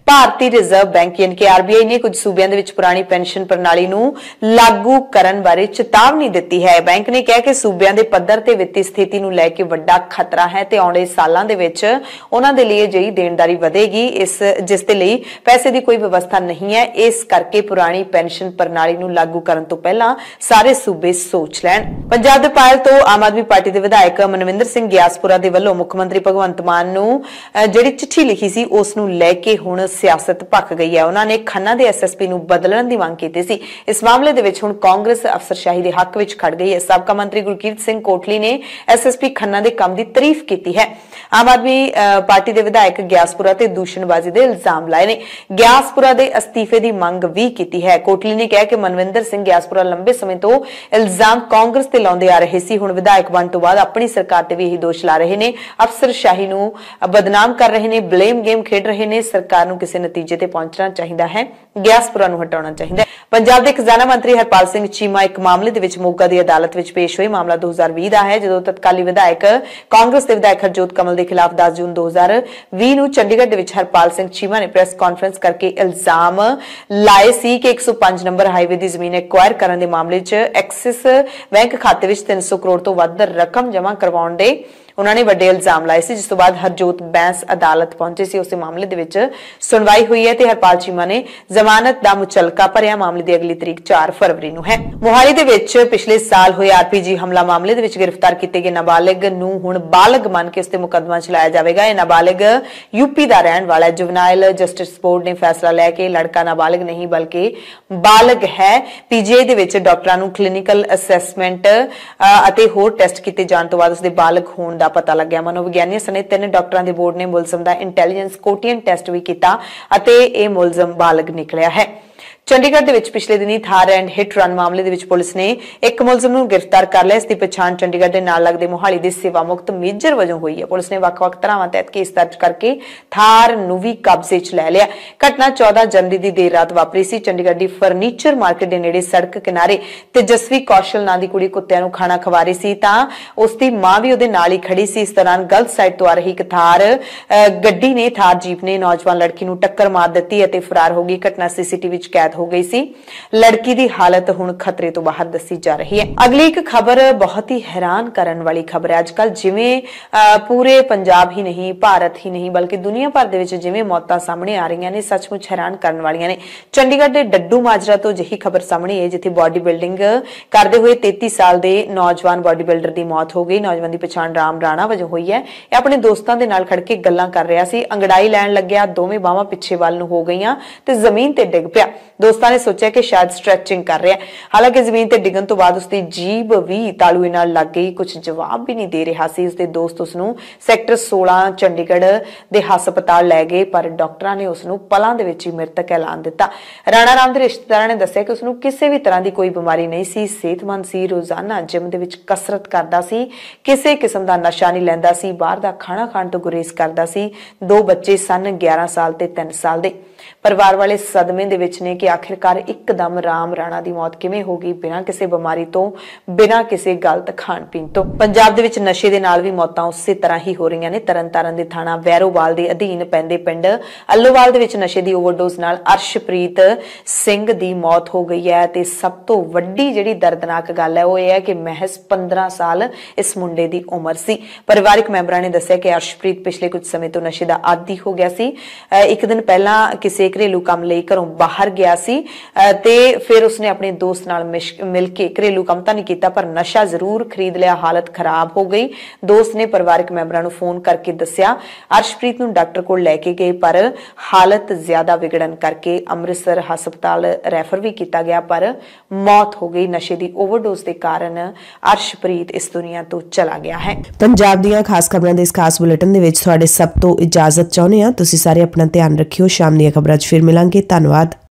ਭਾਰਤੀ ਰਿਜ਼ਰਵ ਬੈਂਕ ਯਾਨੀ ਕਿ ਆਰਬੀਆਈ ਨੇ ਕੁਝ ਸੂਬਿਆਂ ਦੇ ਵਿੱਚ ਪੁਰਾਣੀ ਪੈਨਸ਼ਨ ਪ੍ਰਣਾਲੀ ਨੂੰ ਲਾਗੂ ਕਰਨ ਬਾਰੇ ਚੇਤਾਵਨੀ ਦਿੱਤੀ ਹੈ। ਬੈਂਕ ਨੇ ਕਿਹਾ ਕਿ ਸੂਬਿਆਂ ਦੇ ਪੱਧਰ ਤੇ ਵਿੱਤੀ ਸਥਿਤੀ ਨੂੰ ਲੈ ਕੇ ਵੱਡਾ ਖਤਰਾ ਹੈ ਤੇ ਆਉਣੇ ਸਾਲਾਂ ਦੇ ਵਿੱਚ ਉਹਨਾਂ ਦੇ ਲਈ ਅਜਿਹੀ ਦੇਣਦਾਰੀ ਵਧੇਗੀ ਜਿਸ ਦੇ ਲਈ ਪੈਸੇ ਦੀ ਕੋਈ ਵਿਵਸਥਾ ਨਹੀਂ ਹੈ। ਇਸ ਕਰਕੇ ਪੁਰਾਣੀ ਪੈਨਸ਼ਨ ਪ੍ਰਣਾਲੀ ਨੂੰ ਲਾਗੂ ਕਰਨ ਤੋਂ ਪਹਿਲਾਂ ਸਾਰੇ ਸੂਬੇ ਸੋਚ ਲੈਣ। ਪੰਜਾਬ ਦੇ ਪਾਇਲ ਤੋਂ ਆਮ ਆਦਮੀ ਪਾਰਟੀ ਦੇ ਵਿਧਾਇਕ ਮਨਵਿੰਦਰ ਸਿੰਘ ਗਿਆਸਪੁਰਾ ਦੇ ਵੱਲੋਂ ਮੁੱਖ ਮੰਤਰੀ ਭਗਵੰਤ ਮਾਨ ਨੂੰ ਜਿਹੜੀ ਚਿੱਠੀ ਲਿਖੀ ਸੀ ਉਸ ਨੂੰ ਲੈ ਕੇ ਹੁਣ ਸਿਆਸਤ ਭਖ ਗਈ ਹੈ। ਉਹਨਾਂ ਨੇ ਖੰਨਾ ਦੇ ਐਸਐਸਪੀ ਨੂੰ ਬਦਲਣ ਦੀ ਮੰਗ ਕੀਤੀ ਸੀ। ਇਸ ਮਾਮਲੇ ਦੇ ਵਿੱਚ ਹੁਣ ਕਾਂਗਰਸ ਅਫਸਰਸ਼ਾਹੀ ਦੇ ਹੱਕ ਵਿੱਚ ਖੜ ਗਈ ਹੈ। ਸਾਬਕਾ ਮੰਤਰੀ ਗੁਰਕੀਰਤ ਸਿੰਘ ਕੋਟਲੀ ਨੇ ਐਸਐਸਪੀ ਖੰਨਾ ਦੇ ਕੰਮ ਦੀ ਤਾਰੀਫ ਕੀਤੀ ਹੈ। ਆਮ ਆਦਮੀ ਪਾਰਟੀ ਦੇ ਵਿਧਾਇਕ ਗਿਆਸਪੁਰਾ ਤੇ ਦੂਸ਼ਣਬਾਜ਼ੀ ਦੇ ਇਲਜ਼ਾਮ ਲਾਏ ਨੇ। ਗਿਆਸਪੁਰਾ ਦੇ ਅਸਤੀਫੇ ਦੀ ਮੰਗ ਵੀ ਕੀਤੀ ਹੈ। ਕੋਟਲੀ ਨੇ ਕਿਹਾ ਕਿ ਮਨਵਿੰਦਰ ਸਿੰਘ ਗਿਆਸਪੁਰਾ ਲੰਬੇ ਸਮੇਂ ਤੋਂ ਇਲਜ਼ਾਮ ਕਾਂਗਰਸ ਤੇ ਲਾਉਂਦੇ ਆ ਰਹੇ ਸੀ। ਹੁਣ ਵਿਧਾਇਕ ਬਣ ਤੋਂ ਬਾਅਦ ਆਪਣੀ ਸਰਕਾਰ ਤੇ ਵੀ ਇਹੀ ਦੋਸ਼ ਲਾ ਰਹੇ ਨੇ। ਅਫਸਰਸ਼ਾਹੀ ਨੂੰ ਬਦਨਾਮ ਕਰ ਰਹੇ ਨੇ, ਬਲੇਮ ਗੇਮ ਖੇਡ ਰਹੇ ਨੇ। ਸਰਕਾਰ ਨੂੰ ਕਿਸੇ ਨਤੀਜੇ ਤੇ ਪਹੁੰਚਣਾ ਚਾਹੀਦਾ ਹੈ, ਗਿਆਸਪੁਰਾ ਨੂੰ ਹਟਾਉਣਾ ਚਾਹੀਦਾ ਹੈ। ਪੰਜਾਬ ਦੇ ਖਜ਼ਾਨਾ ਮੰਤਰੀ ਹਰਪਾਲ ਸਿੰਘ ਚੀਮਾ ਇੱਕ ਮਾਮਲੇ ਦੇ ਵਿੱਚ ਮੋਗਾ ਦੀ ਅਦਾਲਤ ਵਿੱਚ ਪੇਸ਼ ਹੋਏ। ਮਾਮਲਾ 2020 ਦਾ ਹੈ, ਜਦੋਂ ਤਤਕਾਲੀ ਵਿਧਾਇਕ ਕਾਂਗਰਸ ਦੇ ਵਿਧਾਇਕ ਹਰਜੋਤ ਕਮਲ ਦੇ ਖਿਲਾਫ 10 ਜੂਨ 2020 ਨੂੰ ਚੰਡੀਗੜ੍ਹ ਦੇ ਵਿੱਚ ਹਰਪਾਲ ਸਿੰਘ ਚੀਮਾ ਨੇ ਪ੍ਰੈਸ ਕਾਨਫਰੰਸ ਕਰਕੇ ਇਲਜ਼ਾਮ ਲਾਏ ਸੀ ਕਿ 105 ਨੰਬਰ ਹਾਈਵੇ ਦੀ ਜ਼ਮੀਨ ਐਕਵਾਇਰ ਕਰਨ ਦੇ ਮਾਮਲੇ 'ਚ ਐਕਸਿਸ ਬੈਂਕ ਖਾਤੇ ਵਿੱਚ 300 ਕਰੋੜ ਤੋਂ ਵੱਧ ਰਕਮ ਜਮ੍ਹਾਂ ਕਰਵਾਉਣ ਦੇ ਉਹਨਾਂ ਨੇ ਵੱਡੇ ਇਲਜ਼ਾਮ ਲਾਏ ਸੀ। ਜਿਸ ਤੋਂ ਬਾਅਦ ਹਰਜੋਤ ਬੈਂਸ ਅਦਾਲਤ ਪਹੁੰਚੇ ਸੀ। ਉਸੇ ਮਾਮਲੇ ਦੇ ਵਿੱਚ ਸੁਣਵਾਈ ਹੋਈ ਹੈ ਤੇ ਹਰਪਾਲ ਚੀਮਾ ਨੇ ਜ਼ਮਾਨਤ ਦਾ ਮੁਚਲਕਾ ਭਰਿਆ। ਮਾਮਲੇ ਦੀ ਅਗਲੀ ਤਰੀਕ 4 ਫਰਵਰੀ ਨੂੰ ਹੈ। ਮੋਹਾਲੀ ਦੇ ਵਿੱਚ ਪਿਛਲੇ ਸਾਲ ਹੋਏ ਆਰਪੀਜੀ ਹਮਲਾ ਮਾਮਲੇ ਦੇ ਵਿੱਚ ਗ੍ਰਿਫਤਾਰ ਕੀਤੇ ਗਏ ਨਾਬਾਲਿਗ ਨੂੰ ਹੁਣ ਬਾਲਗ ਮੰਨ ਕੇ ਉਸ ਤੇ ਮੁਕੱਦਮਾ ਚਲਾਇਆ ਜਾਵੇਗਾ। ਇਹ ਨਾਬਾਲਿਗ ਯੂਪੀ ਦਾ ਰਹਿਣ ਵਾਲਾ ਹੈ। ਜੁਵਨਾਈਲ ਜਸਟਿਸ ਬੋਰਡ ਨੇ ਫੈਸਲਾ ਲਿਆ ਕਿ ਲੜਕਾ ਨਾਬਾਲਿਗ ਨਹੀਂ ਬਲਕਿ ਬਾਲਗ ਹੈ। ਪੀਜੀਆਈ ਦੇ ਵਿੱਚ ਡਾਕਟਰਾਂ ਨੂੰ ਕਲੀਨਿਕਲ ਅਸੈਸਮੈਂਟ ਅਤੇ ਹੋਰ ਟੈਸਟ ਕੀਤੇ ਜਾਣ ਤੋਂ ਬਾਅਦ ਉਸ ਦੇ ਬਾਲਗ ਹੋਣ ਦਾ ਪਤਾ ਲੱਗਿਆ। ਮਨੋਵਿਗਿਆਨੀ ਸਣੇ 3 ਡਾਕਟਰਾਂ ਦੇ ਬੋਰਡ ਨੇ ਮੁਲਜ਼ਮ ਦਾ ਇੰਟੈਲੀਜੈਂਸ ਕੋਟੀਅਨ ਟੈਸਟ ਵੀ ਕੀਤਾ ਅਤੇ ਇਹ ਮੁਲਜ਼ਮ ਬਾਲਗ ਨਿਕਲਿਆ ਹੈ। ਚੰਡੀਗੜ੍ਹ ਦੇ ਵਿੱਚ ਪਿਛਲੇ ਦਿਨੀ ਥਾਰ ਐਂਡ ਹਿੱਟ ਰਨ ਮਾਮਲੇ ਦੇ ਵਿੱਚ ਪੁਲਿਸ ਨੇ ਇੱਕ ਮੁਲਜ਼ਮ ਨੂੰ ਗ੍ਰਿਫਤਾਰ ਕਰ ਲਿਆ। ਇਸ ਦੀ ਪਛਾਣ ਚੰਡੀਗੜ੍ਹ ਦੇ ਨਾਲ ਲੱਗਦੇ ਮੋਹਾਲੀ ਦੇ ਸੇਵਾ ਮੁਕਤ ਮੇਜਰ ਵਜੋਂ ਹੋਈ ਹੈ। ਪੁਲਿਸ ਨੇ ਵੱਖ-ਵੱਖ ਧਾਰਾਵਾਂ ਤਹਿਤ ਕੇਸ ਦਰਜ ਕਰਕੇ ਥਾਰ ਨੂੰ ਵੀ ਕਬਜ਼ੇ 'ਚ ਲੈ ਲਿਆ। ਘਟਨਾ 14 ਜਨਵਰੀ ਦੀ ਦੇਰ ਰਾਤ ਵਾਪਰੀ ਸੀ। ਚੰਡੀਗੜ੍ਹ ਦੀ ਫਰਨੀਚਰ ਮਾਰਕੀਟ ਦੇ ਨੇੜੇ ਸੜਕ ਕਿਨਾਰੇ ਤੇਜਸਵੀ ਕੌਸ਼ਲ ਨਾਂ ਦੀ ਕੁੜੀ ਕੁੱਤਿਆਂ ਨੂੰ ਖਾਣਾ ਖਵਾ ਰਹੀ ਸੀ ਤਾਂ ਉਸ ਦੀ ਮਾਂ ਵੀ ਉਹਦੇ ਨਾਲ ਹੀ ਖੜੀ ਸੀ। ਇਸ ਦੌਰਾਨ ਗਲਤ ਸਾਈਡ ਤੋਂ ਆ ਰਹੀ ਇੱਕ ਥਾਰ ਗੱਡੀ ਨੇ ਥਾਰ ਜੀਪ ਨੇ ਨੌਜਵਾਨ ਲੜਕੀ ਨੂੰ ਟੱਕਰ ਮਾਰ ਦਿੱਤੀ ਅਤੇ ਫਰਾਰ ਹੋ ਗਈ। ਘਟਨਾ ਸੀਸੀਟੀਵੀ ਵਿੱਚ ਕੈਦ ਹੋ ਗਈ ਸੀ। ਲੜਕੀ ਦੀ ਹਾਲਤ ਹੁਣ ਖਤਰੇ ਤੋਂ ਬਾਹਰ ਦੱਸੀ ਜਾ ਰਹੀ ਹੈ। ਅਗਲੀ ਇੱਕ ਖਬਰ ਬਹੁਤ ਹੀ ਹੈਰਾਨ ਕਰਨ ਵਾਲੀ ਖਬਰ ਹੈ। ਅੱਜਕੱਲ ਜਿਵੇਂ ਪੂਰੇ ਪੰਜਾਬ ਹੀ ਨਹੀਂ, ਭਾਰਤ ਹੀ ਨਹੀਂ ਬਲਕਿ ਦੁਨੀਆ ਭਰ ਦੇ ਵਿੱਚ ਜਿਵੇਂ ਮੌਤਾਂ ਸਾਹਮਣੇ ਆ ਰਹੀਆਂ ਨੇ, ਸੱਚਮੁੱਚ ਹੈਰਾਨ ਕਰਨ ਵਾਲੀਆਂ ਨੇ। ਚੰਡੀਗੜ੍ਹ ਦੇ ਡੱਡੂ ਮਾਜਰਾ ਤੋਂ ਅਜਿਹੀ ਖਬਰ ਸਾਹਮਣੇ ਹੈ ਜਿੱਥੇ ਬਾਡੀ ਬਿਲਡਿੰਗ ਕਰਦੇ ਹੋਏ 33 ਸਾਲ ਦੇ ਨੌਜਵਾਨ ਬਾਡੀ ਬਿਲਡਰ ਦੀ ਮੌਤ ਹੋ ਗਈ। ਨੌਜਵਾਨ ਦੀ ਪਛਾਣ ਰਾਮ ਰਾਣਾ ਵਜੋਂ ਹੋਈ ਹੈ। ਇਹ ਆਪਣੇ ਦੋਸਤਾਂ ਦੇ ਨਾਲ ਖੜ ਕੇ ਗੱਲਾਂ ਕਰ ਰਿਹਾ ਸੀ। ਅੰਗੜਾਈ ਲੈਣ ਲੱਗਿਆ, ਦੋਵੇਂ ਬਾਹਾਂ ਪਿੱਛੇ ਵੱਲ ਨੂੰ ਹੋ ਗਈਆਂ ਤੇ ਜ਼ਮੀਨ ਤੇ ਡਿੱਗ ਪਿਆ। ਦੋਸਤਾਂ ਨੇ ਸੋਚਿਆ ਕਿ ਸ਼ਾਇਦ ਸਟ੍ਰੈਚਿੰਗ ਕਰ ਰਿਹਾ। ਹਾਲਾਂਕਿ ਜ਼ਮੀਨ ਤੇ ਡਿੱਗਣ ਤੋਂ ਬਾਅਦ ਉਸਦੀ ਜੀਭ ਵੀ ਤਾਲੂਏ ਨਾਲ ਲੱਗ ਗਈ। ਕੁਝ ਜਵਾਬ ਵੀ ਨਹੀਂ ਦੇ ਰਿਹਾ ਸੀ। ਉਸਦੇ ਦੋਸਤ ਉਸਨੂੰ ਸੈਕਟਰ 16 ਚੰਡੀਗੜ੍ਹ ਦੇ ਹਸਪਤਾਲ ਲੈ ਗਏ ਪਰ ਡਾਕਟਰਾਂ ਨੇ ਉਸਨੂੰ ਪਲਾਂ ਦੇ ਵਿੱਚ ਹੀ ਮ੍ਰਿਤਕ ਐਲਾਨ ਦਿੱਤਾ। ਰਾਣਾ ਰਾਮ ਦੇ ਰਿਸ਼ਤੇਦਾਰਾਂ ਨੇ ਦੱਸਿਆ ਕਿ ਉਸਨੂੰ ਕਿਸੇ ਵੀ ਤਰ੍ਹਾਂ ਦੀ ਕੋਈ ਬਿਮਾਰੀ ਨਹੀਂ ਸੀ, ਸਿਹਤਮੰਦ ਸੀ, ਰੋਜ਼ਾਨਾ ਜਿਮ ਦੇ ਵਿੱਚ ਕਸਰਤ ਕਰਦਾ ਸੀ, ਕਿਸੇ ਕਿਸਮ ਦਾ ਨਸ਼ਾ ਨਹੀਂ ਲੈਂਦਾ ਸੀ, ਬਾਹਰ ਦਾ ਖਾਣਾ ਖਾਣ ਤੋਂ ਗੁਰੇਜ਼ ਕਰਦਾ ਸੀ। 2 ਬੱਚੇ ਸਨ, 11 ਸਾਲ ਤੇ 3 ਸਾਲ ਦੇ। ਪਰਿਵਾਰ ਵਾਲੇ ਸਦਮੇ ਦੇ ਵਿੱਚ ਨੇ ਕਿ ਆਖਿਰਕਾਰ ਇੱਕਦਮ ਰਾਮ ਰਾਣਾ ਦੀ ਮੌਤ ਕਿਵੇਂ ਹੋ ਗਈ, ਬਿਨਾਂ ਕਿਸੇ ਬਿਮਾਰੀ ਤੋਂ, ਬਿਨਾਂ ਕਿਸੇ ਗਲਤ ਖਾਣ ਪੀਣ ਤੋਂ। ਪੰਜਾਬ ਦੇ ਵਿੱਚ ਨਸ਼ੇ ਦੇ ਨਾਲ ਵੀ ਮੌਤਾਂ ਉਸੇ ਤਰ੍ਹਾਂ ਹੀ ਹੋ ਰਹੀਆਂ ਨੇ। ਤਰਨਤਾਰਨ ਦੇ ਥਾਣਾ ਵੈਰੋਵਾਲ ਦੇ ਅਧੀਨ ਪੈਂਦੇ ਪਿੰਡ ਅੱਲੋਵਾਲ ਦੇ ਵਿੱਚ ਨਸ਼ੇ ਦੀ ਓਵਰਡੋਜ਼ ਨਾਲ ਅਰਸ਼ਪ੍ਰੀਤ ਸਿੰਘ ਦੀ ਮੌਤ ਹੋ ਗਈ ਹੈ ਤੇ ਸਭ ਤੋਂ ਵੱਡੀ ਜਿਹੜੀ ਦਰਦਨਾਕ ਗੱਲ ਹੈ ਉਹ ਇਹ ਹੈ ਕਿ ਮਹਿਜ਼ 15 ਸਾਲ ਇਸ ਮੁੰਡੇ ਦੀ ਉਮਰ ਸੀ। ਪਰਿਵਾਰਕ ਮੈਂਬਰਾਂ ਨੇ ਦੱਸਿਆ ਕਿ ਅਰਸ਼ਪ੍ਰੀਤ ਪਿਛਲੇ ਕੁਝ ਸਮੇਂ ਤੋਂ ਨਸ਼ੇ ਦਾ ਆਦੀ ਹੋ ਗਿਆ ਸੀ। ਇੱਕ ਦਿਨ ਪਹਿਲਾਂ ਕਿਸੇ ਘਰੇਲੂ ਕੰਮ ਲਈ ਘਰੋਂ ਬਾਹਰ ਗਿਆ ਸੀ ਤੇ ਫਿਰ ਉਸਨੇ ਆਪਣੇ ਦੋਸਤ ਨਾਲ ਮਿਲ ਕੇ ਘਰੇਲੂ ਕੰਮ ਤਾਂ ਨਹੀਂ ਕੀਤਾ ਪਰ ਨਸ਼ਾ ਜ਼ਰੂਰ ਖਰੀਦ ਲਿਆ। ਹਾਲਤ ਖਰਾਬ ਹੋ ਗਈ। ਦੋਸਤ ਨੇ ਪਰਿਵਾਰਕ ਮੈਂਬਰਾਂ ਨੂੰ ਫੋਨ ਕਰਕੇ ਦੱਸਿਆ। ਅਰਸ਼ਪ੍ਰੀਤ ਨੂੰ ਡਾਕਟਰ ਕੋਲ ਲੈ ਕੇ ਗਏ ਪਰ ਹਾਲਤ ਜ਼ਿਆਦਾ ਵਿਗੜਨ ਕਰਕੇ ਅੰਮ੍ਰਿਤਸਰ ਹਸਪਤਾਲ ਰੈਫਰ ਵੀ ਕੀਤਾ ਗਿਆ ਪਰ ਮੌਤ ਹੋ ਗਈ। ਨਸ਼ੇ ਦੀ ਓਵਰਡੋਜ਼ ਦੇ ਕਾਰਨ ਅਰਸ਼ਪ੍ਰੀਤ ਇਸ ਦੁਨੀਆ ਤੋਂ ਚਲਾ ਗਿਆ ਹੈ। ਪੰਜਾਬ ਦੀਆਂ ਖਾਸ ਖਬਰਾਂ ਦੇ ਇਸ ਖਾਸ ਬੁਲੇਟਿਨ ਦੇ ਵਿੱਚ ਤੁਹਾਡੇ ਸਭ ਤੋਂ ਇਜਾਜ਼ਤ ਚਾਹੁੰਦੇ ਹਾਂ। ਤੁਸੀਂ ਸਾਰੇ ਆਪਣਾ ਧਿਆਨ ਰੱਖਿਓ। ਸ਼ਾਮ ਦੀਆਂ ਖਬਰਾਂ 'ਚ ਫਿਰ ਮਿਲਾਂਗੇ। ਧੰਨਵਾਦ।